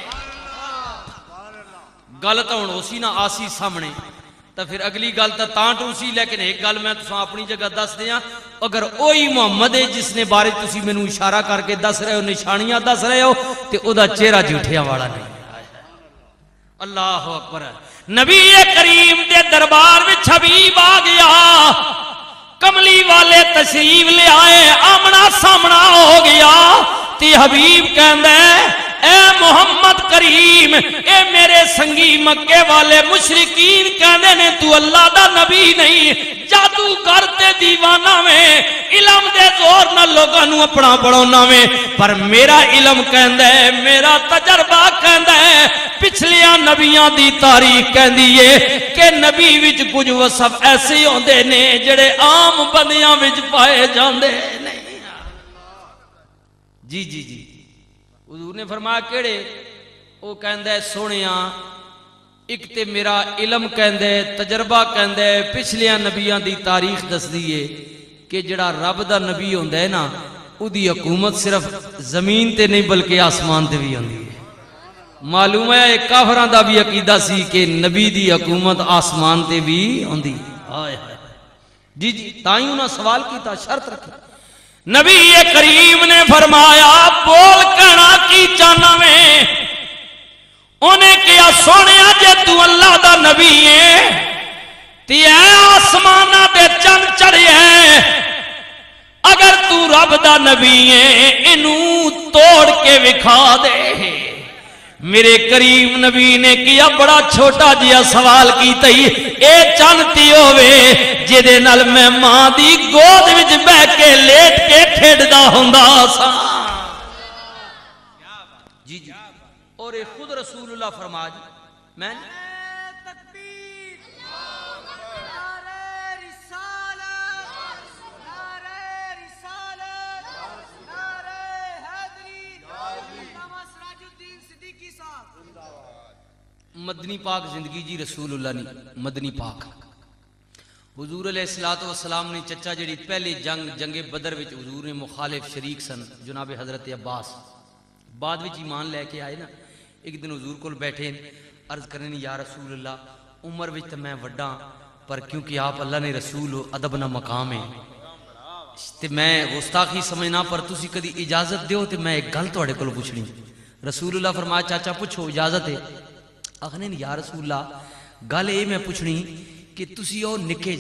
गल तो हुण उसी ना आसी सामने तो फिर अगली गल तो तां टूसी लेकिन एक गल मैं तुसां अपनी जगह दस दियां अगर ओही मुहम्मद है जिसने बारे तुसी मैनू इशारा करके दस रहे हो निशानियां दस रहे हो ते ओदा चेहरा झूठियां वाला नहीं। अल्लाह अकबर नबी करीम दे दरबार विच हबीब आ गया कमली वाले तशरीफ ले आए आमना सामना हो गया ते हबीब कहंदा ए मोहम्मद करीम ए मेरे संगी मक्के वाले मुशरिकीन कहंदे ने तू अल्लाह दा नबी नहीं जादूगर ते दीवाना में इलम दे जोर नाल लोगां नू अपना बनाउना में पर मेरा इलम कहंदा है मेरा तजर्बा कहंदा है पिछलियां नबियां दी तारीख कहंदी है कि नबी विच कुछ वसफ ऐसे होंदे ने जेड़े आम बंदियां विच पाए जांदे नहीं। जी जी जी हुजूर ने फरमाया केड़े वो कहंदा है सोनिया एक ते मेरा इलम कहंदा है तजर्बा कहंदा है पिछलियां नबियां दी तारीख दसदी है कि जेड़ा रब दा नबी होंदा है ना उदी हुकूमत सिर्फ जमीन ते नहीं बल्कि आसमान ते भी होंदी है। मालूम है काफरां दा भी अकीदा सी कि नबी दी हुकूमत आसमान ते भी होंदी। हाय हाय जी जी ताई उन्हां सवाल कीता शर्त रखी नबी करीम ने फरमाया बोल कहना की चाहना में उन्हें क्या सोनिया जे तू अल्लाह दा नबी है تے اے آسمانہ دے چن چڑھے اگر تو رب دا نبی ہے انہوں توڑ کے وکھا دے۔ میرے کریم نبی نے کیا بڑا چھوٹا جیا سوال کیتا ہی، اے چانتی ہوئے جدے نال میں ماں دی گود وچ بہ کے لیٹ کے کھیڑدا ہوندا سا۔ جی جی اور خود رسول اللہ فرما جی میں مدنی پاک زندگی جی رسول اللہ نے مدنی پاک حضور علیہ السلام نے چچا جڑی پہلے جنگ بدر وچ حضور نے مخالف شریک سن جناب حضرت عباس بعد وچ ایمان لے کے آئے نا، ایک دن حضور کول بیٹھے عرض کرنے یا رسول اللہ عمر وچ تے میں وڈا پر کیونکہ آپ اللہ نے رسول ہو ادب نہ مقام ہے تے میں گستاخی سمجھنا پر تسی کدی اجازت دیو تے میں ایک گل تواڈے کول پوچھنی۔ رسول اللہ فرمایا چاچا پوچھو اجازت ہے؟ آخنے یا رسول اللہ گل اے میں پوچھنی کہ تسی او نکے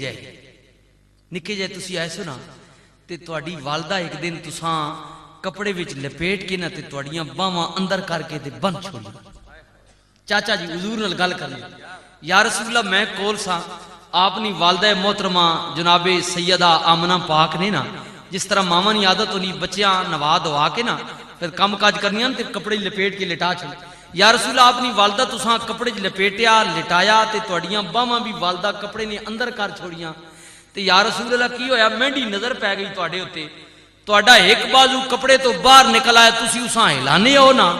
جائے تسی ایسو نا تے تواڈی والدہ ایک دن تساں کپڑے وچ لپیٹ کے نا تے تواڈیاں باواں اندر کر کے تے بن چھوڑی۔ چاچا جی حضور نال گل کرنی یا رسول اللہ میں کول سا آپ نی والدہ محترمہ جناب سیدہ آمنہ پاک نے نا جس طرح ماما نی عادت ہونی بچیاں نوا دوا کے نا پھر کم کاج کرنیاں تے کپڑے لپیٹ کے لٹا چھوڑی۔ یا رسول اللہ اپنی والدہ تساں کپڑے لپیٹیا لٹایا تے تواڈیاں باواں بھی والدہ کپڑے نے اندر کر چھوڑیاں تے یا رسول اللہ کی ہویا مہنڈی نظر پے گئی تواڈے اوتے تواڈا ایک بازو کپڑے تو باہر نکل آیا تسی اساں ہلانے ہو نا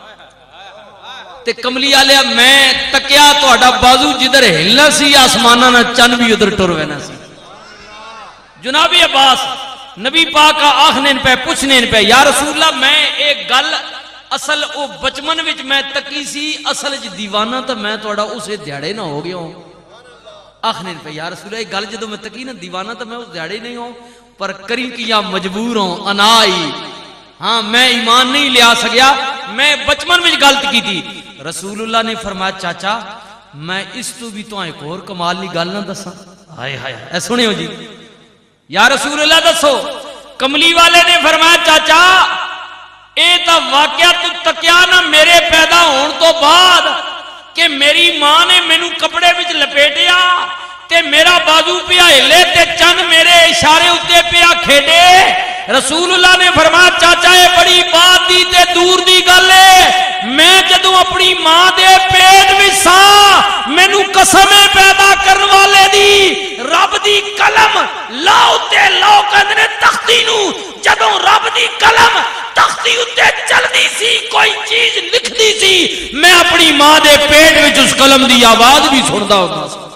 تے کملی والیا میں تکیا تواڈا بازو جدھر ہلنا سی آسماناں نہ چن بھی ادھر ٹر وینا سی۔ جناب عباس نبی پاک آخنے پہ پوچھنے پہ یا رسول اللہ میں ایک گل اصل او بچمن وچ میں تکی سی اصل وچ دیوانہ تا میں توڑا اسے دیاڑے نہ ہو گیا ہوں۔ آخنے پہ یا رسول اللہ ایک گل جدو میں تکی نا دیوانہ تا میں اس دیاڑے نہیں ہوں پر کری کیا مجبور ہوں انائی ہاں میں ایمان نہیں لیا سکیا میں بچمن وچ غلط کی تھی۔ رسول اللہ نے فرمایا چاچا میں اس تو بھی تو ایک اور کمال لی گل نہ دساں۔ ہائے ہائے اے سنے ہو جی یا رسول اللہ دسو۔ کملی والے نے فرمایا چاچا اے تا واقعہ تو تکیا نا میرے پیدا ہون تو بعد کہ میری ماں نے مینوں کپڑے وچ لپیٹیا تے میرا بازو پیا ہلے تے چن میرے اشارے اتے پیا کھیڈے۔ رسول اللہ نے فرمایا چاچا اے بڑی بات دی تے دور دی گل ہے میں جدوں اپنی ماں دے پیٹ وچ ساں مینوں قسم پیدا کرن والے دی رب دی قلم لاؤ تے لاؤ کندے تختی نو جدوں رب دی قلم تختی اتے چلدی سی کوئی چیز لکھدی سی میں اپنی ماں دے پیٹ وچ اس قلم دی آواز بھی سندا ہوندا سی۔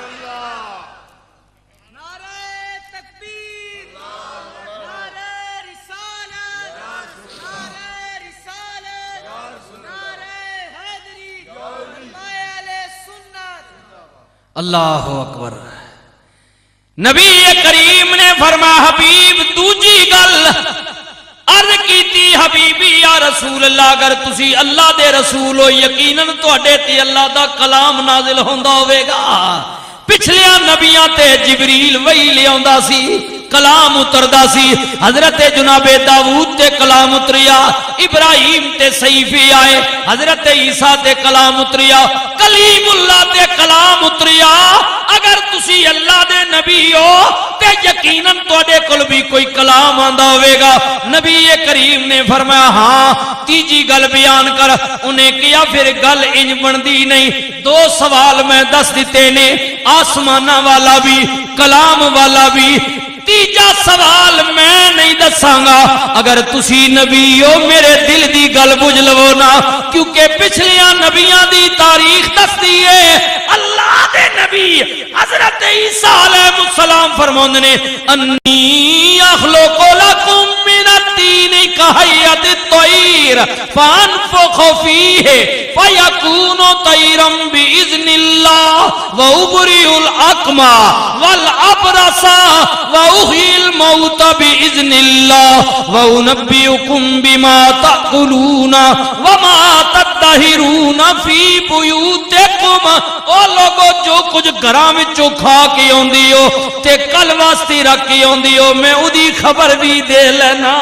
اللہ اکبر۔ نبی کریم نے فرمایا حبیب دوجی گل عرض کیتی حبیبی یا رسول اللہ اگر تسی اللہ دے رسول ہو یقیناً تواڈے تے اللہ دا کلام نازل ہوندا ہوے گا۔ پچھلیاں نبیاں تے جبریل وحی لے آندا سی کلام اتردا سی حضرت جناب داؤد تے کلام اتریا ابراہیم تے صحیفے آئے حضرت عیسیٰ تے کلام اتریا کلیم اللہ تے کلام اتریا۔ اگر تسی اللہ دے نبی ہو تے یقیناً تواڈے کول بھی کوئی کلام آندا ہوے گا۔ نبی کریم نے فرمایا ہاں تیجی گل بیان کر۔ انہیں کیا پھر گل انج بندی نہیں دو سوال میں دس دیتے نے آسمانہ والا بھی کلام والا بھی۔ تیجا سوال میں نہیں دساں گا اگر تسی نبی ہو میرے دل دی گل بجھ لو نا کیونکہ پچھلیاں نبیاں دی تاریخ دستی ہے اللہ دے نبی حضرت عیسیٰ علیہ السلام فرماندے نے انی اخلق لکم من الطین کہیۃ الطیر فانفخ فیہ فیکون طیرا باذن اللہ وابرئ الاکمہ والابرص وأحيي الموت بإذن الله وأنبئكم بما تأكلون وما تدخرون یاکلون فی بیوتکم، او لوگو جو کچھ گھراں وچوں کھا کے آندی ہو تے کل واسطے رکھ کے آندی ہو میں اودی خبر بھی دے لینا۔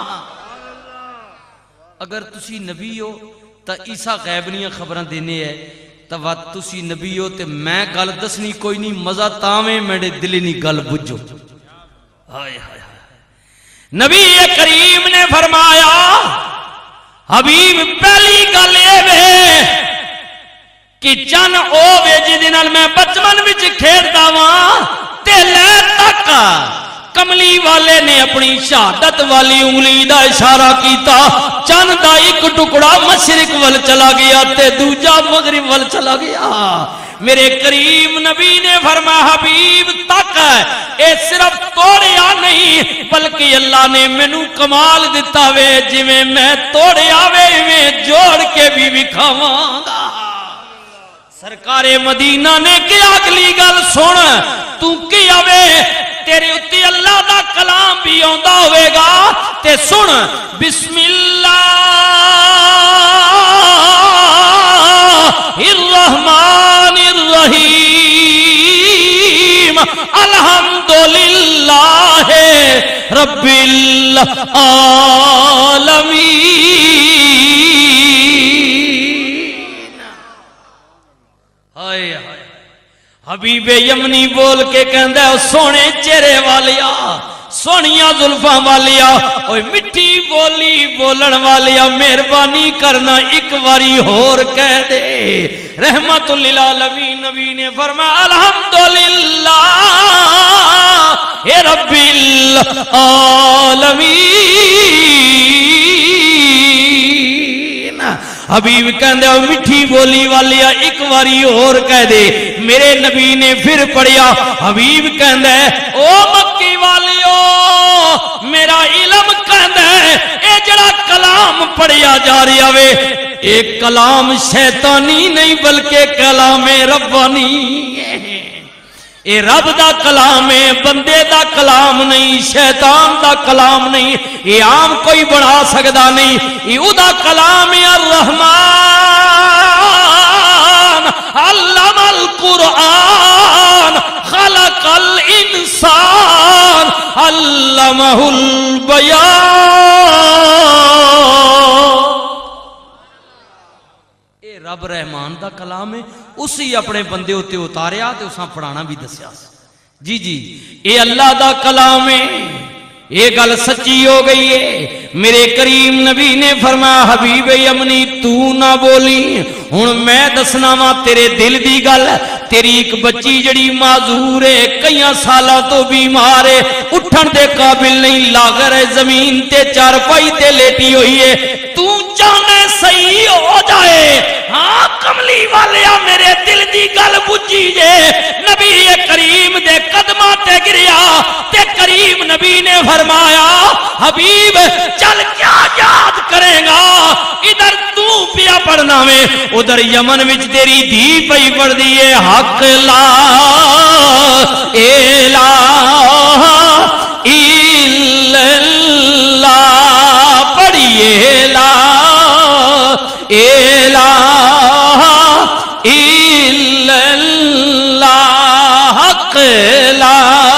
اگر تسی نبی ہو تا عیسیٰ غیب نیاں خبراں دینے ہے، تا وقت تسی نبی ہو تے میں گل دسنی کوئی نہیں، مزہ تاویں میرے دل نہیں گل بجھو۔ ہائے ہائے نبی کریم نے فرمایا حبیب پہلی گل یہ کہ چن اوے جدے نال میں بچپن وچ کھیڈدا واں تے لے تک کملی والے نے اپنی شہادت والی انگلی دا اشارہ کیتا، چن دا ایک ٹکڑا مشرق ول چلا گیا تے دوجا مغرب ول چلا گیا۔ میرے کریم نبی نے فرمایا حبیب تک اے صرف توڑیا نہیں بلکہ اللہ نے مینوں کمال دتا وے، جویں میں توڑیا وے میں جوڑ کے بھی وکھاواں گا۔ سرکار مدینہ نے کیا اگلی گل سن، تو کیا وے تیرے اتے اللہ دا کلام بھی آندا ہوئے گا تے سن، بسم اللہ الرحمن الرحیم الحمدللہ رب العالمین۔ ہائے ہائے حبیب یمنی بول کے کہندا ہے سونے چہرے والیا، سونیاں زلفاں والیا، اوے مٹھی بولی بولن والیا، مہربانی کرنا ایک واری اور کہہ دے۔ رحمت للعالمین نبی نے فرمایا الحمدللہ رب العالمین۔ حبیب کہندے او مٹھی بولی والیا ایک واری اور کہہ دے۔ میرے نبی نے پھر پڑھیا، حبیب کہندے او مکی والیو میرا علم کہندے اے جڑا کلام پڑھیا جا رہا وے ایک کلام شیطانی نہیں بلکہ کلام ربانی ہے۔ اے رب دا کلام ہے، بندے دا کلام نہیں، شیطان دا کلام نہیں، یہ عام کوئی بنا سکدا نہیں، یہ دا کلام ہے۔ الرحمن علم القرآن خلق الانسان علمہ البیان۔ اے رب رحمان دا کلام ہے، اسی اپنے بندے ہوتے اتاریا تے اساں پڑھانا بھی دسیا۔ جی جی اے اللہ دا کلام ہے، یہ گل سچی ہو گئی ہے۔ میرے کریم نبی نے فرمایا حبیب یمنی تو نہ بولی، ہن میں دسنا وا تیرے دل دی گل۔ تیری ایک بچی جڑی معذور ہے، کئی سالاں تو بیمار ہے، اٹھن دے قابل نہیں، لاغر ہے، زمین تے چارپائی تے لیٹی ہوئی ہے، تو چاہنے صحیح ہو جائے۔ ہاں کملی والیا میرے دل دی گل بجھی جے، نبی کریم دے قدماں تے گریا تے کریم نبی نے فرمایا حبیب چل کیا یاد کرے گا، ادھر تو پیا پڑھنا میں ادھر یمن وچ تیری دھی پئی پڑھ دیئے حق لا الہ الا اللہ پڑھیے لا الہ الا اللہ حق لا۔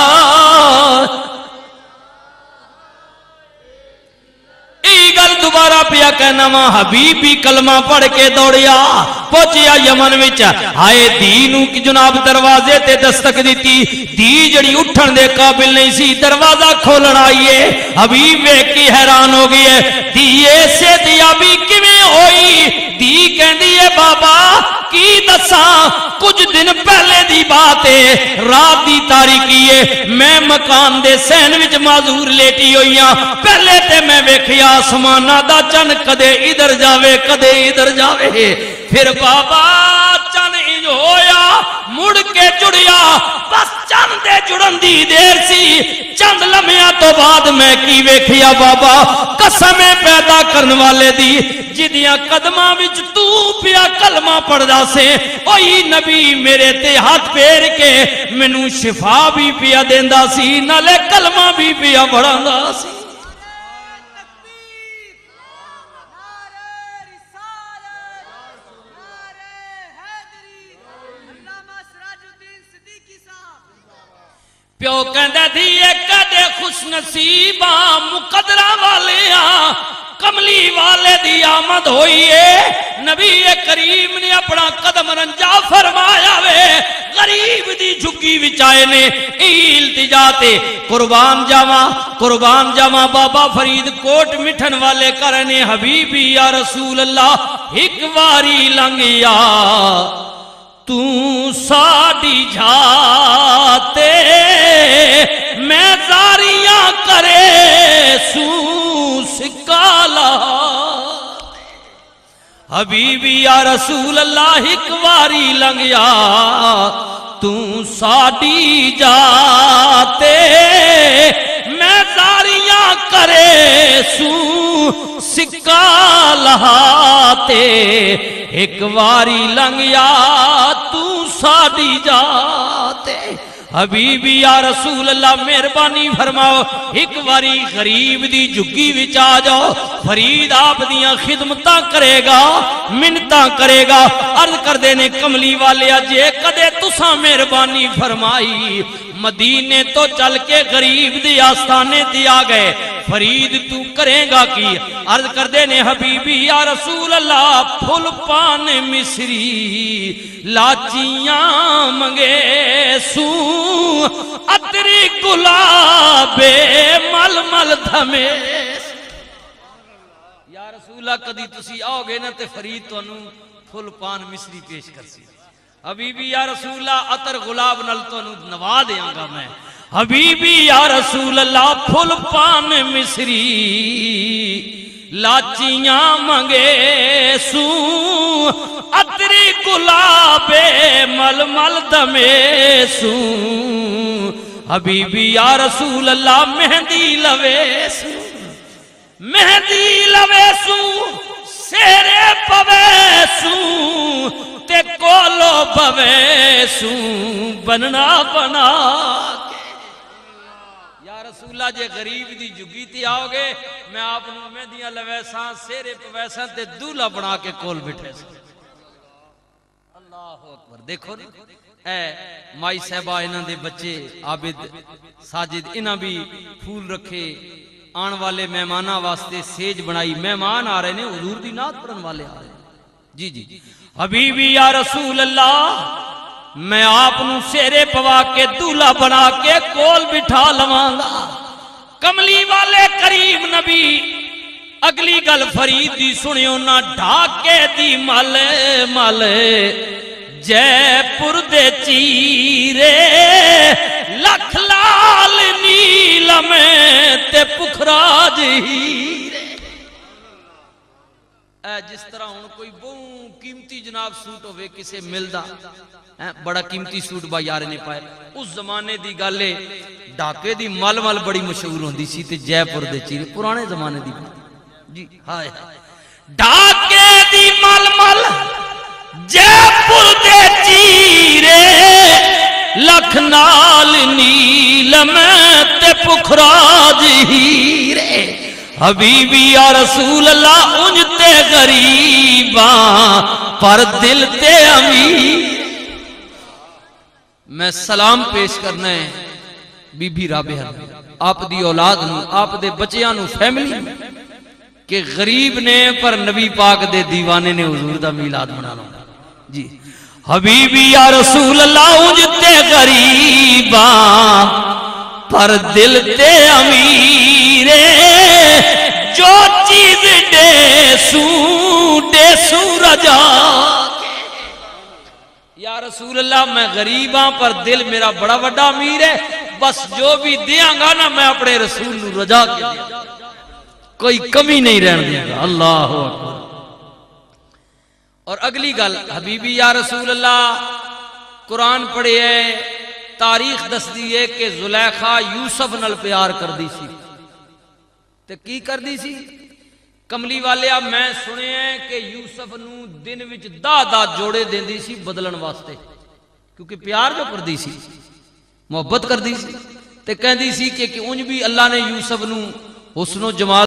دوبارہ پیا کہنا ماں حبیب بھی کلمہ پڑھ کے دوڑیا پہنچیا یمن وچ۔ ہائے دی نو کی جناب دروازے تے دستک دیتی، دی جڑی اٹھن دے قابل نہیں سی، دروازہ کھولن آئیے، حبیب ویکھ کے حیران ہو گئی ہے، دی ایسے دیا بھی کیویں ہوئی؟ دی کہندی ہے بابا کی دساں کچھ دن پہلے دی بات ہے، رات دی تاریکی ہے، میں مکان دے سین وچ معذور لیٹی ہوئیاں، پہلے تے میں ویکھیا آسمانہ دا چن کدے ادھر جاوے کدے ادھر جاوے، پھر بابا چن انج ہویا مڑ کے جڑیا، بس چن دے جڑن دی دیر سی، چند لمحیاں تو بعد میں کی ویکھیا بابا قسم پیدا کرن والے دی جدیاں قدماں وچ تو پیا کلمہ پڑھدا سے، اوہی نبی میرے تے ہاتھ پھیر کے مینوں شفا بھی پیا دیندا سی نالے کلمہ بھی پیا پڑھاندا سی۔ پیو کہندے تھی یہ کدے خوش نصیباں مقدرہ والیاں کملی والے دی آمد ہوئی ہے نبی کریم نے اپنا قدم رنجا فرمایا وے غریب دی جھگی وچائے نے التجاتے قربان جاواں بابا فرید کوٹ مٹھن والے کرنے حبیبی یا رسول اللہ ایک واری لنگیا تو ساڑی جھاتے میں زاریاں کرے سو سکالا حبیبی یا رسول اللہ ایک واری لنگیا تو ساڑی جاتے میں زاریاں کرے سو سکا لہاتے ایک واری لنگیا تو ساڑی جاتے حبیبی یا رسول اللہ مہربانی فرماؤ ایک واری غریب دی جھگی وچ آ جاؤ فرید آپ دیاں خدمتاں کرے گا منتاں کرے گا عرض کر دینے کملی والے جے کدے تساں مہربانی فرمائی مدینے تو چل کے غریب دی آستانے دی آ گئے فرید تو کریں گا کی عرض کر دینے حبیبی یا رسول اللہ پھل پان مصری لاچیاں منگے سو اتری گلاب مل مل دھمے یا رسول اللہ کدی تسی آؤ گے نا تے فرید تو انہوں پھل پان مصری پیش کر سی حبیبی یا رسول اللہ عطر گلاب نل تو انہوں نوا دیاں گا میں حبیبی یا رسول اللہ پھل پان مصری لاچیاں منگے سو اتری گلاب مل مل دمے سو حبیبی یا رسول اللہ مہندی لوے سو مہندی لوے سو سیرے پوے سو تے کولو بوے سو بننا بنا رسول اللہ جے غریب دی جھگی تی آؤ گے میں آپ نو مہندیاں لویساں سیرے پویساں تے دولہ بنا کے کول بٹھے سا اللہ اکبر دیکھو اے مائی صاحبہ انہاں دے بچے عابد ساجد انہاں بھی پھول رکھے آن والے مہمانہ واسطے سیج بنائی مہمان آ رہے نے حضور دی نعت پڑھن والے آ رہے ہیں جی جی حبیبی یا رسول اللہ میں آپ نو سیرے پوا کے دولہ بنا کے کول بٹھا لوانگا کملی والے کریم نبی اگلی گل فرید دی سنیو نہ ڈھاکے دی مل مل جے پور دے چیرے لکھ لال نیلم تے پکھراج ہیرے جس طرح ہوں کوئی بہوں قیمتی جناب سوٹ ہوئے کسے ملدا بڑا قیمتی سوٹ با یار نے پائے اس زمانے دی گالے ڈاکے دی مل مل بڑی مشہور ہوندی سی تے جے پور دے چیرے پرانے زمانے دی جی ہائے ڈاکے دی مل مل جے پور دے چیرے لکھ نال نیلم تے پکھراج ہیرے حبیبی یا رسول اللہ انجتے غریباں پر دل تے امیر میں سلام پیش کرنا ہے بی بی رابعہ آپ دی اولاد نو آپ دے بچیاں نو فیملی کہ غریب نے پر نبی پاک دے دیوانے نے حضور دا میلاد بنا لوں جی حبیبی یا رسول اللہ انجتے غریباں پر دل تے امیرے جو چیز دے سو رجا یا رسول اللہ میں غریباں پر دل میرا بڑا بڑا امیر ہے بس جو بھی دیاں گا نا میں اپنے رسول نو رجا کے دیا کوئی کمی نہیں رہن دیا گا اللہ اکبر اور اگلی گل حبیبی یا رسول اللہ قرآن پڑھے ہے تاریخ دس دیئے کہ زلیخا یوسف نل پیار کر دی سی تے کی کر دی سی کملی والے اب میں سنے ہیں کہ یوسف نو دن وچ دا جوڑے دین دی سی بدلن واسطے کیونکہ پیار جو کر دی سی محبت کر دی سی تے کہہ دی سی کہ انج بھی اللہ نے یوسف نو حسن و جمال